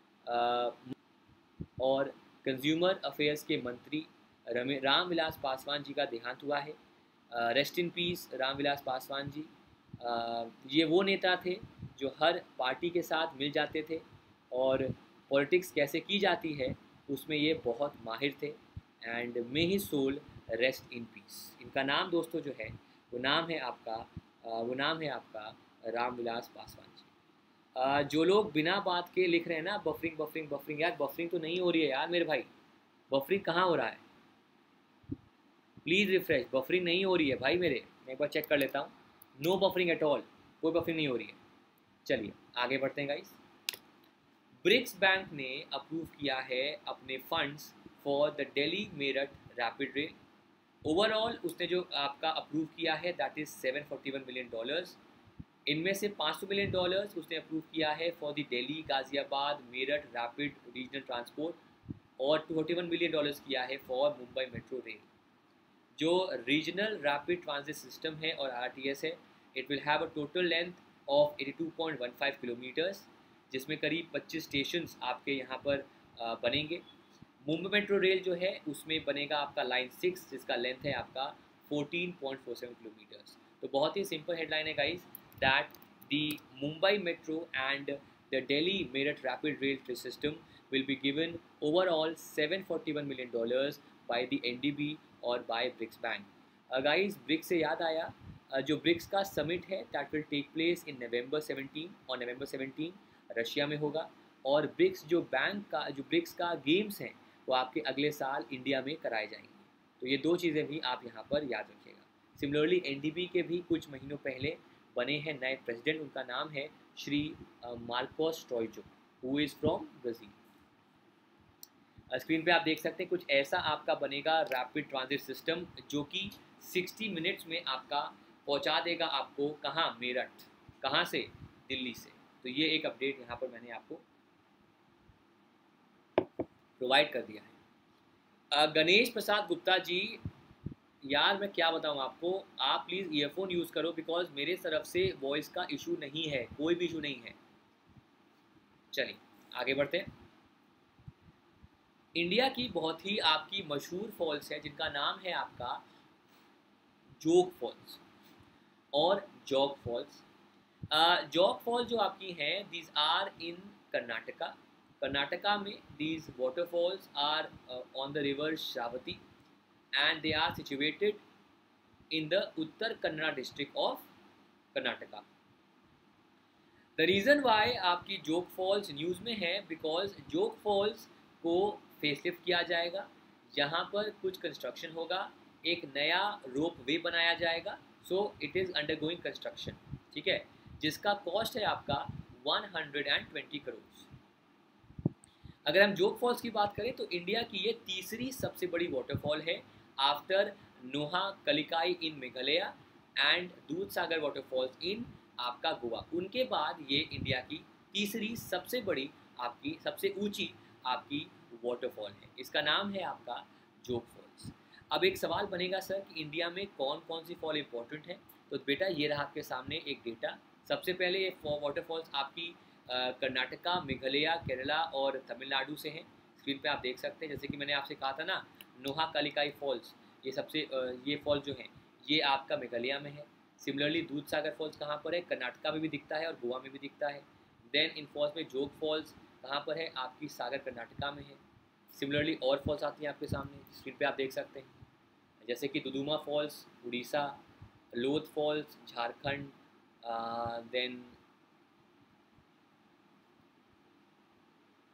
और कंज्यूमर अफेयर्स के मंत्री राम विलास पासवान जी का देहांत हुआ है। Rest in peace Ram Vilas Paswan ji. ये वो नेता थे जो हर पार्टी के साथ मिल जाते थे और पॉलिटिक्स कैसे की जाती है उसमें ये बहुत माहिर थे। And may his soul rest in peace. इनका नाम दोस्तों जो है वो नाम है आपका राम विलास पासवान जी। जो लोग बिना बात के लिख रहे हैं ना बफरिंग बफरिंग बफरिंग, यार बफरिंग तो नहीं हो रही है यार मेरे भाई, बफरिंग कहाँ हो रहा है? प्लीज़ रिफ्रेश, बफरिंग नहीं हो रही है भाई मेरे, मैं एक बार चेक कर लेता हूँ। नो बफरिंग एट ऑल, कोई बफरिंग नहीं हो रही है। चलिए आगे बढ़ते हैं गाइस। ब्रिक्स बैंक ने अप्रूव किया है अपने funds for the Delhi Meerut rapid rail. Overall उसने जो आपका अप्रूव किया है दैट इज़ $741 मिलियन। इनमें से $500 मिलियन उसने अप्रूव किया है for the Delhi Ghaziabad Meerut rapid regional transport और $241 मिलियन किया है फॉर मुंबई मेट्रो रेल। जो रीजनल रैपिड ट्रांजिट सिस्टम है और आरटीएस है, it will have a total length of 82.15 kilometres, जिसमें करीब 25 स्टेशन आपके यहाँ पर बनेंगे। मुंबई मेट्रो रेल जो है उसमें बनेगा आपका लाइन 6 जिसका लेंथ है आपका 14.47 किलोमीटर्स। तो बहुत ही सिंपल हेडलाइन है guys, that the Mumbai Metro and the Delhi Meerut Rapid Rail System will be given overall $741 million by the NDB और by BRICS Bank. Guys, BRICS से याद आया, जो BRICS का समिट है that will take place in November 17 Russia में होगा। और BRICS का गेम्स हैं वो आपके अगले साल इंडिया में कराए जाएंगे। तो ये दो चीज़ें भी आप यहाँ पर याद रखिएगा। सिमिलरली NDB के भी कुछ महीनों पहले बने हैं नए प्रेसिडेंट, उनका नाम है Shri Marcos Troyjo, who is from Brazil. Screen पे आप देख सकते हैं कुछ ऐसा आपका बनेगा रैपिड ट्रांजिट सिस्टम जो कि 60 मिनट्स में आपका पहुंचा देगा आपको कहाँ, मेरठ। कहाँ से? दिल्ली से। तो ये एक अपडेट यहाँ पर मैंने आपको प्रोवाइड कर दिया है। गणेश प्रसाद गुप्ता जी, यार मैं क्या बताऊँ आपको, आप प्लीज़ ईयरफोन यूज़ करो बिकॉज मेरे तरफ से वॉइस का इशू नहीं है, कोई भी इशू नहीं है। चलिए आगे बढ़ते हैं। इंडिया की बहुत ही आपकी मशहूर फॉल्स है जिनका नाम है आपका जोग फॉल्स और जॉग फॉल्स। जॉग फॉल जो आपकी हैं दीज आर इन कर्नाटका में। These waterfalls are on the river Sharavathi and they are situated in the Uttar Kannada district of Karnataka. The reason why आपकी जोग फॉल्स न्यूज़ में है बिकॉज जोग फॉल्स को फेसलिफ्ट किया जाएगा, यहाँ पर कुछ कंस्ट्रक्शन होगा, एक नया रोप वे बनाया जाएगा। So it is undergoing construction, ठीक है, जिसका कॉस्ट है आपका 120 करोड़। अगर हम जोग फॉल्स की बात करें तो इंडिया की ये तीसरी सबसे बड़ी वाटरफॉल है after Nohkalikai in Meghalaya and Dudhsagar waterfalls इन आपका गोवा। उनके बाद ये इंडिया की तीसरी सबसे बड़ी आपकी सबसे ऊंची आपकी वाटरफॉल है। इसका नाम है आपका जोग फॉल्स। अब एक सवाल बनेगा सर कि इंडिया में कौन कौन सी फॉल इंपॉर्टेंट है, तो बेटा ये रहा आपके सामने एक डेटा। सबसे पहले ये वाटरफॉल्स आपकी कर्नाटका, मेघालय, केरला और तमिलनाडु से हैं। स्क्रीन पे आप देख सकते हैं, जैसे कि मैंने आपसे कहा था ना, नोहा कालिकाई फॉल्स, ये फॉल्स जो हैं ये आपका मेघालय में है। सिमिलरली दूध सागर फॉल्स कहाँ पर है? कर्नाटका में भी दिखता है और गोवा में भी दिखता है। देन इन फॉल्स में जोग फॉल्स कहाँ पर है? आपकी सागर कर्नाटका में है। सिमिलरली और फॉल्स आती हैं आपके सामने, स्क्रीन पे आप देख सकते हैं, जैसे कि Duduma Falls Orissa, Lodh Falls Jharkhand, then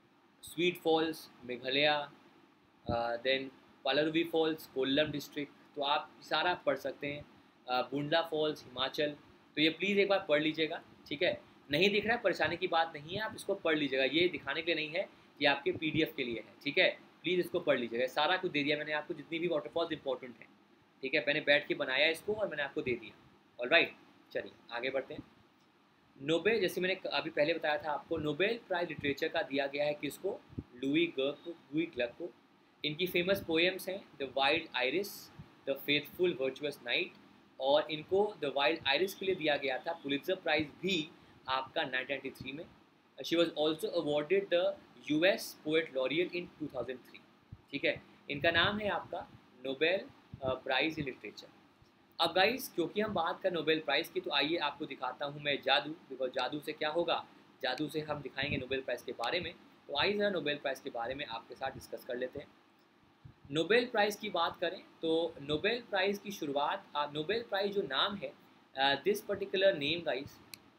Sweet Falls Meghalaya, then Palaruvi Falls Kollam district, तो आप सारा पढ़ सकते हैं। बुंडला फॉल्स हिमाचल, तो ये प्लीज़ एक बार पढ़ लीजिएगा, ठीक है। नहीं दिख रहा है, परेशानी की बात नहीं है, आप इसको पढ़ लीजिएगा, ये दिखाने के लिए नहीं है, ये आपके PDF के लिए है, ठीक है। प्लीज़ इसको पढ़ लीजिएगा, सारा कुछ दे दिया मैंने आपको, जितनी भी वाटरफॉल्स इंपॉर्टेंट है, ठीक है। मैंने बैठ के बनाया इसको और मैंने आपको दे दिया। ऑलराइट, चलिए आगे बढ़ते हैं। नोबेल, जैसे मैंने अभी पहले बताया था आपको, नोबेल प्राइज लिटरेचर का दिया गया है किसको? लुई ग्लक को। इनकी फेमस पोएम्स हैं The Wild Iris, The Faithful Virtuous Night, और इनको द वाइल्ड आइरिस के लिए दिया गया था पुलित्जर प्राइज भी आपका 1993 में। She was also awarded the US poet laureate in 2003, ठीक है। इनका नाम है आपका नोबेल प्राइज़ इन लिटरेचर। अब गाइस, क्योंकि हम बात कर नोबेल प्राइज़ की, तो आइए आपको दिखाता हूँ मैं जादू, बिकॉज जादू से क्या होगा, जादू से हम दिखाएंगे नोबेल प्राइज़ के बारे में। तो आइए ज़रा नोबेल प्राइज़ के बारे में आपके साथ डिस्कस कर लेते हैं। नोबेल प्राइज़ की बात करें तो नोबेल प्राइज़ की शुरुआत, नोबेल प्राइज़ जो नाम है, this particular name guys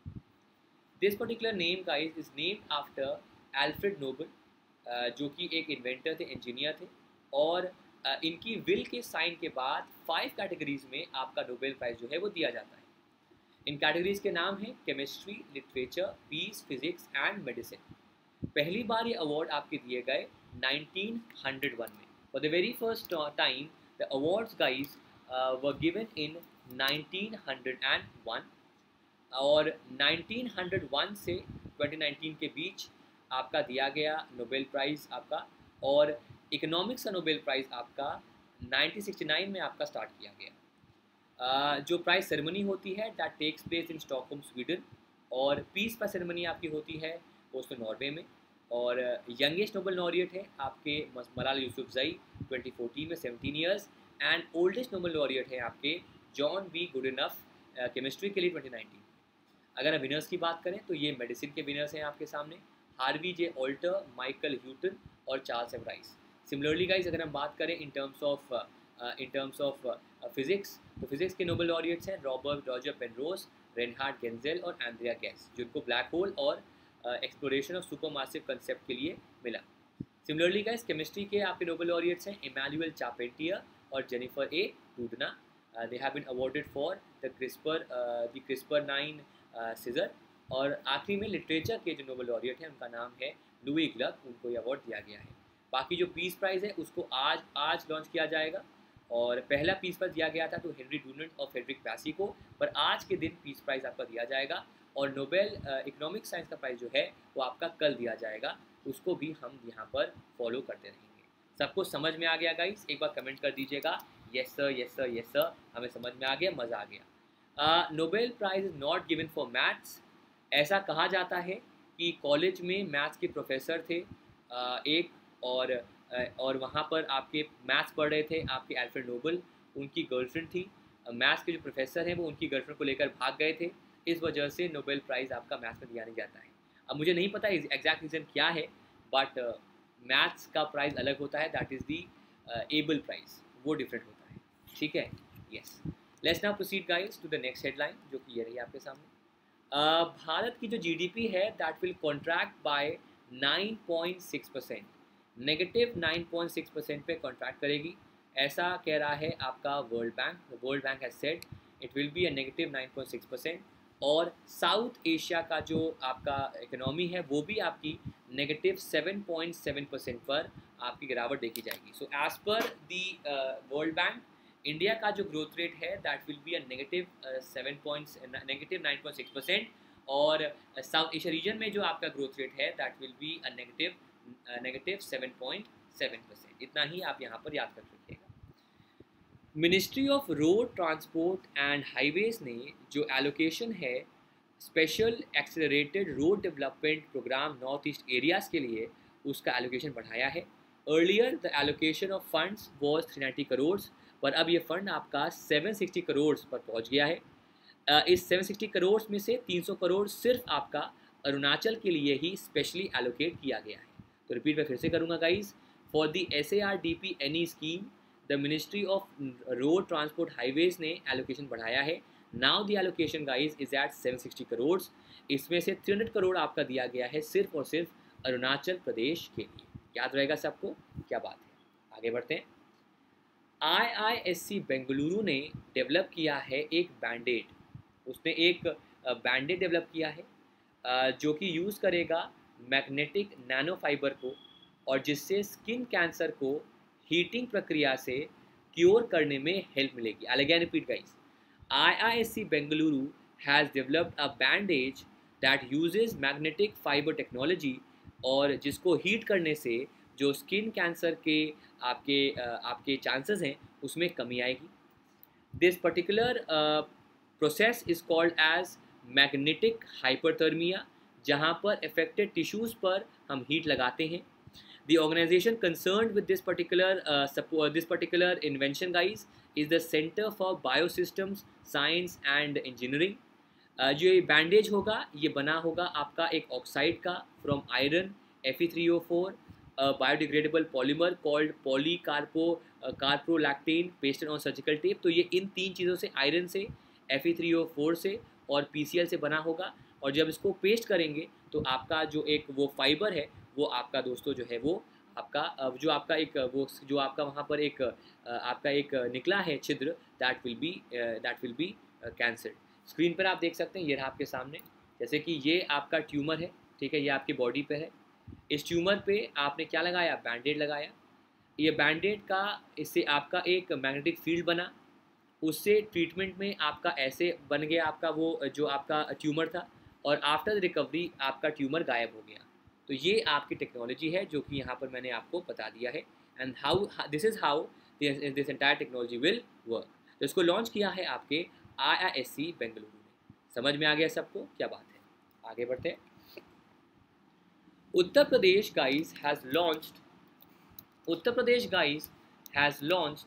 is named after Alfred Nobel, जो कि एक इन्वेंटर थे, इंजीनियर थे। और इनकी विल के साइन के बाद 5 कैटेगरीज में आपका नोबेल प्राइज़ जो है वो दिया जाता है। इन कैटेगरीज के नाम हैं chemistry, literature, peace, physics and medicine. पहली बार ये अवार्ड आपके दिए गए 1901 में। For the very first time the awards guys were given in 1901, और 1901 से 2019 के बीच आपका दिया गया नोबेल प्राइज़ आपका। और इकोनॉमिक्स का नोबेल प्राइज़ आपका 1969 में आपका स्टार्ट किया गया। जो प्राइज़ सेरेमनी होती है that takes place in Stockholm Sweden, और पीस प्राइज सेरेमनी आपकी होती है ओस्लो नॉर्वे में। और यंगेस्ट नोबेल लॉरिएट है आपके मलाला यूसुफजई 2014 में 17 years, and oldest Nobel laureate है आपके जॉन बी गुडइनफ केमिस्ट्री के लिए 2019। अगर हम विनर्स की बात करें तो ये मेडिसिन के विनर्स हैं आपके सामने, Harvey J Alter, Michael Houghton और Charles F Rice. Similarly guys, अगर हम बात करें इन टर्म्स ऑफ फिजिक्स, तो फिजिक्स के नोबेल लॉरिएट्स हैं Robert Roger Penrose, Reinhard Genzel और एंड्रिया गैस, जिनको ब्लैक होल और एक्सप्लोरेशन ऑफ सुपरमासिव कंसेप्ट के लिए मिला। सिमिलरली गाइज, केमिस्ट्री के आपके नोबेल लॉरिएट्स हैं इमैनुअल चार्पेंटियर और Jennifer A Doudna. They have been awarded for the CRISPR 9 scissor. और आखिरी में लिटरेचर के जो नोबेल लॉरिएट हैं उनका नाम है लुई ग्लक, उनको ये अवार्ड दिया गया है। बाकी जो पीस प्राइज़ है उसको आज लॉन्च किया जाएगा, और पहला पीस प्राइज़ दिया गया था तो हेनरी डूनेंट और फ्रेडरिक बैसी को, पर आज के दिन पीस प्राइज़ आपका दिया जाएगा। और नोबेल इकोनॉमिक साइंस का प्राइज़ जो है वो आपका कल दिया जाएगा, उसको भी हम यहाँ पर फॉलो करते रहेंगे। सबको समझ में आ गया गाइस? एक बार कमेंट कर दीजिएगा, yes sir, yes sir, yes sir, हमें समझ में आ गया, मज़ा आ गया। Nobel Prize is not given for maths. ऐसा कहा जाता है कि कॉलेज में मैथ्स के प्रोफेसर थे एक, और वहाँ पर आपके मैथ्स पढ़ रहे थे आपके एल्फ्रेड नोबल, उनकी गर्लफ्रेंड थी। मैथ्स के जो प्रोफेसर हैं वो उनकी गर्लफ्रेंड को लेकर भाग गए थे, इस वजह से नोबेल प्राइज़ आपका मैथ्स में दिया नहीं जाता है। अब मुझे नहीं पता एग्जैक्ट रीज़न क्या है, बट मैथ्स का प्राइज़ अलग होता है, that is the Abel Prize, वो डिफरेंट होता है, ठीक है। Yes, let's now proceed guys to the next headline, जो कि ये रही आपके सामने। भारत की जो GDP है that will contract by 9.6%, negative 9.6% पे कॉन्ट्रैक्ट करेगी, ऐसा कह रहा है आपका World Bank. World Bank has said it will be a negative 9.6%। और साउथ एशिया का जो आपका इकोनॉमी है वो भी आपकी नेगेटिव 7.7% पर आपकी गिरावट देखी जाएगी। So as per the world bank, India का जो ग्रोथ रेट है that will be a negative 9.6%, और साउथ एशिया रीजन में जो आपका ग्रोथ रेट है that will be a negative 7.7%। इतना ही आप यहाँ पर याद कर रखिएगा। Ministry of road transport and Highways ने जो एलोकेशन है Special Accelerated Road Development Programme North East areas के लिए, उसका एलोकेशन बढ़ाया है। Earlier the allocation of funds was 390 crore, पर अब ये फंड आपका 760 करोड़ पर पहुंच गया है। इस 760 करोड़ में से 300 करोड़ सिर्फ आपका अरुणाचल के लिए ही स्पेशली एलोकेट किया गया है। तो रिपीट मैं फिर से करूँगा guys, for the SARDP NE scheme the Ministry of road Transport Highways ने एलोकेशन बढ़ाया है। Now the allocation guys is at 760 crore. इसमें से 300 करोड़ आपका दिया गया है सिर्फ और सिर्फ अरुणाचल प्रदेश के लिए। याद रहेगा सबको, क्या बात है। आगे बढ़ते हैं। IISc बेंगलुरु ने डेवलप किया है एक बैंडेड, उसने एक बैंडेड डेवलप किया है जो कि यूज़ करेगा मैग्नेटिक नैनो फाइबर को, और जिससे स्किन कैंसर को हीटिंग प्रक्रिया से क्योर करने में हेल्प मिलेगी। I again repeat guys, IISc Bengaluru has developed a bandage that uses magnetic fibre technology, और जिसको हीट करने से जो स्किन कैंसर के आपके चांसेस हैं उसमें कमी आएगी। This particular process is called as magnetic hyperthermia, जहाँ पर अफेक्टेड टिश्यूज़ पर हम हीट लगाते हैं। The organization concerned with this particular invention, guys, is the Center for Biosystems Science and Engineering. जो ये बैंडेज होगा ये बना होगा आपका एक ऑक्साइड का from iron Fe3O4, biodegradable polymer called caprolactone pasted on surgical tape. तो ये इन तीन चीज़ों से, आयरन से, Fe3O4 से और PCl से बना होगा, और जब इसको पेस्ट करेंगे तो आपका जो एक वो फाइबर है वो आपका दोस्तों जो है वो आपका जो आपका एक वो जो आपका वहाँ पर एक आपका एक निकला है छिद्र, that will be cancer. Screen पर आप देख सकते हैं, ये रहा आपके सामने, जैसे कि ये आपका ट्यूमर है, ठीक है, ये आपकी बॉडी पे है। इस ट्यूमर पे आपने क्या लगाया, बैंडेड लगाया। ये बैंडेड का इससे आपका एक मैग्नेटिक फील्ड बना, उससे ट्रीटमेंट में आपका ऐसे बन गया आपका वो जो आपका ट्यूमर था, और आफ्टर रिकवरी आपका ट्यूमर गायब हो गया। तो ये आपकी टेक्नोलॉजी है जो कि यहाँ पर मैंने आपको बता दिया है, and how this is how this entire technology will work. तो इसको लॉन्च किया है आपके IISc बेंगलुरु ने। समझ में आ गया सबको, क्या बात है, आगे बढ़ते हैं। Uttar Pradesh guys has launched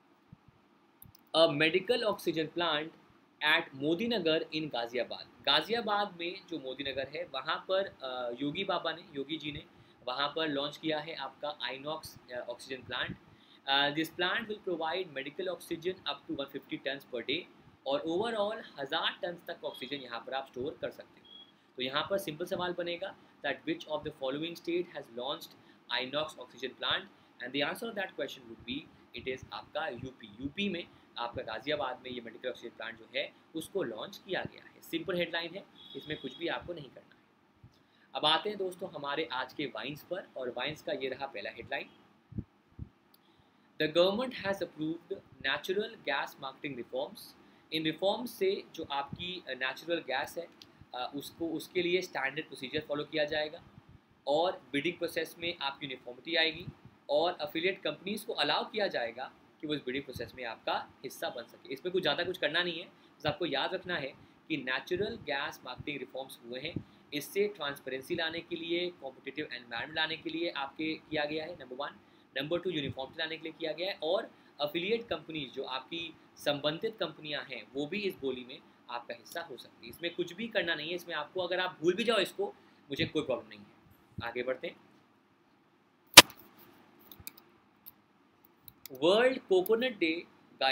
a medical oxygen plant at Modinagar in Ghaziabad. Ghaziabad में जो मोदी नगर है वहाँ पर योगी जी ने वहाँ पर लॉन्च किया है आपका INOX oxygen plant. This plant will provide medical oxygen up to 150 tonnes per day, और ओवरऑल 1000 टन तक ऑक्सीजन यहाँ पर आप स्टोर कर सकते हो। तो यहाँ पर सिंपल सवाल बनेगा that which of the following state has launched INOX oxygen plant, and the answer of that question would be it is आपका यूपी में आपका गाज़ियाबाद में ये मेडिकल ऑक्सीजन प्लांट जो है उसको लॉन्च किया गया है। सिंपल हेडलाइन है, इसमें कुछ भी आपको नहीं करना है। अब आते हैं दोस्तों हमारे आज के वाइन्स पर, और वाइन्स का ये रहा पहला headline. The government has approved natural gas marketing reforms. इन रिफॉर्म्स से जो आपकी नेचुरल गैस है उसके लिए स्टैंडर्ड प्रोसीजर फॉलो किया जाएगा, और बिडिंग प्रोसेस में आपकी यूनिफॉर्मिटी आएगी, और अफिलिएट कंपनीज़ को अलाउ किया जाएगा कि वो इस बिडिंग प्रोसेस में आपका हिस्सा बन सके। इसमें कुछ ज़्यादा कुछ करना नहीं है, बस आपको याद रखना है कि नेचुरल गैस मार्केटिंग रिफॉर्म्स हुए हैं, इससे ट्रांसपेरेंसी लाने के लिए, कॉम्पिटिटिव एनवायरनमेंट लाने के लिए आपके किया गया है, नंबर 1। नंबर 2, यूनिफॉर्मिटी लाने के लिए किया गया है, और अफिलिएट कंपनीज जो आपकी संबंधित कंपनियां हैं वो भी इस बोली में आपका हिस्सा हो सकती है। इसमें कुछ भी करना नहीं है, इसमें आपको अगर आप भूल भी जाओ इसको, मुझे कोई प्रॉब्लम नहीं है। आगे बढ़ते हैं। World Cotton Day,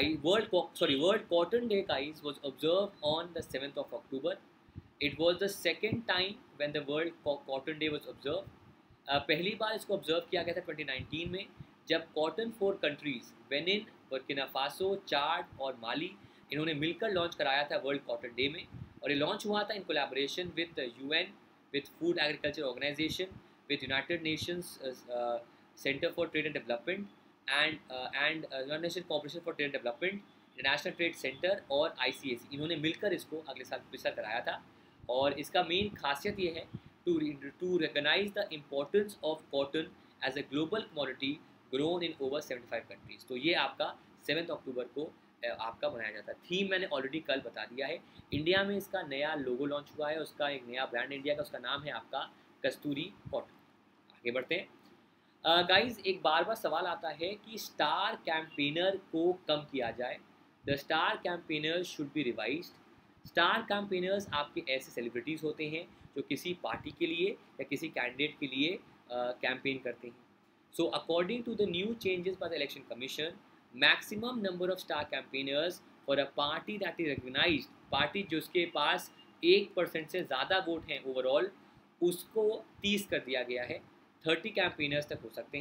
guys, was observed on the 7th of October. It was the second time when the World Cotton Day was observed. पहली बार इसको ऑब्जर्व किया गया था 2019 में, जब cotton 4 countries Benin, Burkina Faso, Chad और माली, इन्होंने मिलकर लॉन्च कराया था वर्ल्ड कॉटन डे में। और ये लॉन्च हुआ था in collaboration with UN, with Food Agriculture Organization, with United Nations Centre for Trade and Development, and United Nation Corporation for Trade Development, International Trade Centre और ICAC, इन्होंने मिलकर इसको अगले साल पिछला कराया था। और इसका मेन खासियत ये है to recognize the importance of cotton as a global commodity grown in over 75 countries। तो ये आपका 7 अक्टूबर को आपका बनाया जाता है। थीम मैंने ऑलरेडी कल बता दिया है। इंडिया में इसका नया लोगो लॉन्च हुआ है, उसका एक नया ब्रांड इंडिया का, उसका नाम है आपका कस्तूरी कॉटन। आगे बढ़ते हैं। गाइज एक बार बार सवाल आता है कि स्टार कैंपेनर को कम किया जाए। The star campaigner should be revised. Star campaigners आपके ऐसे सेलिब्रिटीज़ होते हैं जो किसी पार्टी के लिए या किसी कैंडिडेट के लिए कैंपेन करते हैं। So according to the new changes by the election commission, maximum number of star campaigners for a party that is recognised, party जिसके पास 1% से ज़्यादा वोट हैं ओवरऑल, उसको 30 कर दिया गया है। 30 कैंपेनर्स तक हो सकते हैं।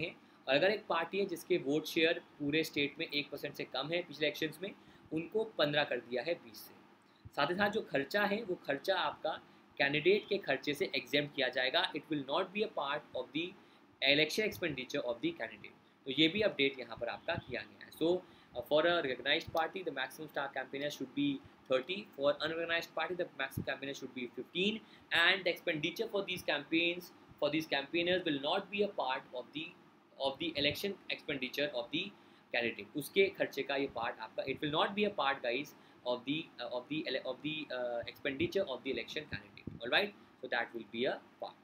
और अगर एक पार्टी है जिसके वोट शेयर पूरे स्टेट में 1% से कम है पिछले इलेक्शंस में, उनको 15 कर दिया है 20 से। साथ ही साथ जो खर्चा है वो खर्चा आपका कैंडिडेट के खर्चे से एग्जेम्प्ट किया जाएगा, it will not be a part of the election expenditure of the candidate. तो ये भी अपडेट यहाँ पर आपका किया गया है। So for a recognised party the maximum star campaigner should be 30, for unorganized party the maximum campaigner should be 15, and the expenditure for these campaigners will not be a part of the election expenditure of the candidate. उसके खर्चे का ये पार्ट आपका, it will not be a part guys of the expenditure of the election candidate. All right, so that will be a part.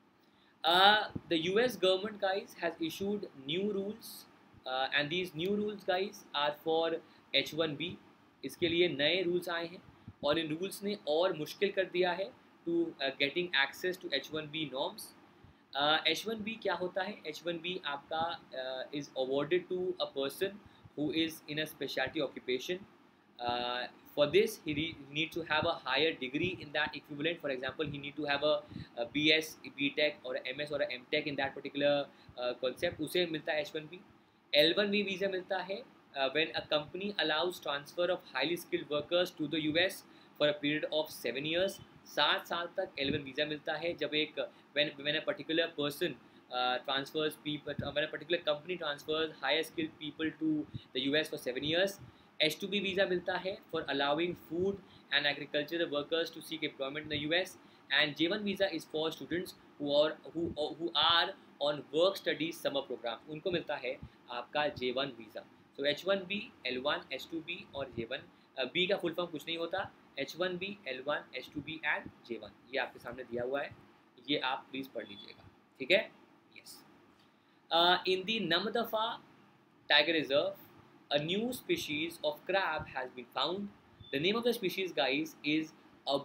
The US government guys has issued new rules, and these new rules guys are for H1B. इसके लिए नए रूल्स आए हैं और इन रूल्स ने और मुश्किल कर दिया है to getting access to H1B norms. H1B क्या होता है? H1B आपका is awarded to a person who is in a speciality occupation. For this he need to have a higher degree in that equivalent. For example, he need to have a BS, BTech or a MS or a MTech in that particular concept. उसे मिलता है H1B। L1B वीज़ा मिलता है when a company allows transfer of highly skilled workers to the US for a period of 7 years. 7 साल तक L1 वीज़ा मिलता है जब एक when a particular person transfers people, when a particular company transfers higher skilled people to the US for 7 years. H2B visa मिलता है for allowing food and agricultural workers to seek employment in the US. And J1 visa is for students who are on work study summer program. उनको मिलता है आपका J1 वीज़ा। तो H1B, L1, H2B और J1। B का फुल फॉर्म कुछ नहीं होता, H1B, L1, H2B and J1। ये आपके सामने दिया हुआ है, ये आप प्लीज़ पढ़ लीजिएगा, ठीक है। Yes. In the Namdapha tiger reserve a new species of crab has been found. The name of the species guys is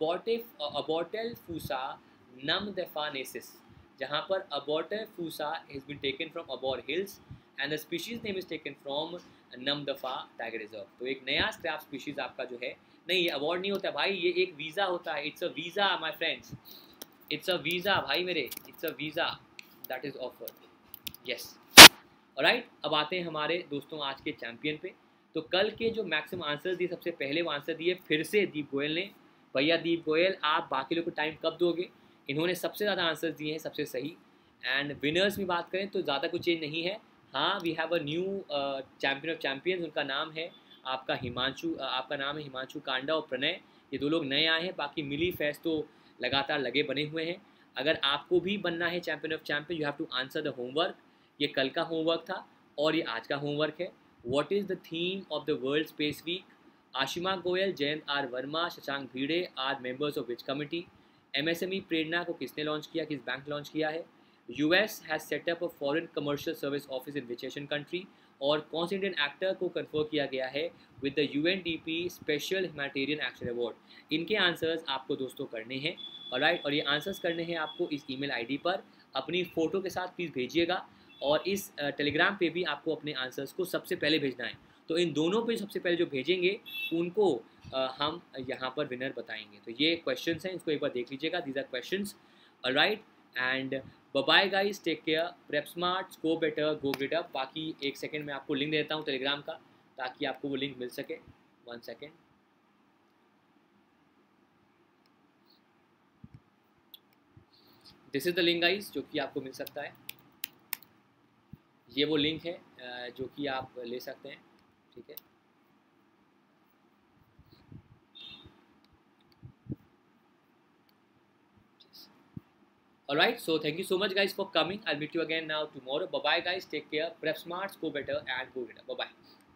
Abortelphusa namdephanesis, जहाँ पर Abortelphusa has been taken from Abor Hills and the species name is taken from Namdapha tiger reserve. तो एक नया स्क्रैप स्पीशीज आपका जो है, नहीं ये अवार्ड नहीं होता भाई, ये एक वीज़ा होता है। It's a visa my friends, it's a visa भाई मेरे, it's a visa that is offered. Yes, alright. अब आते हैं हमारे दोस्तों आज के चैंपियन पे। तो कल के जो मैक्सिमम आंसर्स दिए, सबसे पहले वो आंसर दिए फिर से दीप गोयल ने। भैया दीप गोयल, आप बाकी लोगों को टाइम कब दोगे? इन्होंने सबसे ज़्यादा आंसर्स दिए हैं, सबसे सही। एंड विनर्स में बात करें तो ज़्यादा कुछ चेंज नहीं है। हाँ, we have a new champion of champions, उनका नाम है आपका हिमांशु, आपका नाम है हिमांशु कांडा और प्रणय। ये 2 लोग नए आए हैं, बाकी मिली फैस तो लगातार लगे बने हुए हैं। अगर आपको भी बनना है champion of champion, you have to answer the homework. ये कल का होमवर्क था और ये आज का होमवर्क है। What is the theme of the world space week? Ashima Goyal, Jayant R Varma, Shashank Bhide are members of which committee? MSME Prerana को किसने लॉन्च किया, किस बैंक लॉन्च किया है? US has set up a foreign commercial service office in which Asian country? और कौन से इंडियन एक्टर को कन्फर किया गया है with the UNDP special humanitarian action award? इनके आंसर्स आपको दोस्तों करने हैं, ऑलराइट। और ये आंसर्स करने हैं आपको इस ईमेल आईडी पर, अपनी फ़ोटो के साथ प्लीज़ भेजिएगा। और इस टेलीग्राम पे भी आपको अपने आंसर्स को सबसे पहले भेजना है। तो इन दोनों पे सबसे पहले जो भेजेंगे उनको हम यहाँ पर विनर बताएंगे। तो ये क्वेश्चंस हैं, इसको एक बार देख लीजिएगा, these are questions, alright. And bye guys, take care, prep smart, score better, go greater. बाकी एक सेकंड में आपको लिंक देता हूँ टेलीग्राम का, ताकि आपको वो लिंक मिल सके। 1 second. This is the link guys जो कि आपको मिल सकता है। ये वो लिंक है जो कि आप ले सकते हैं, ठीक है। Alright, so thank you so much guys for coming. I'll meet you again now tomorrow. Bye bye guys, take care, prep smart, go better and go better. Bye bye.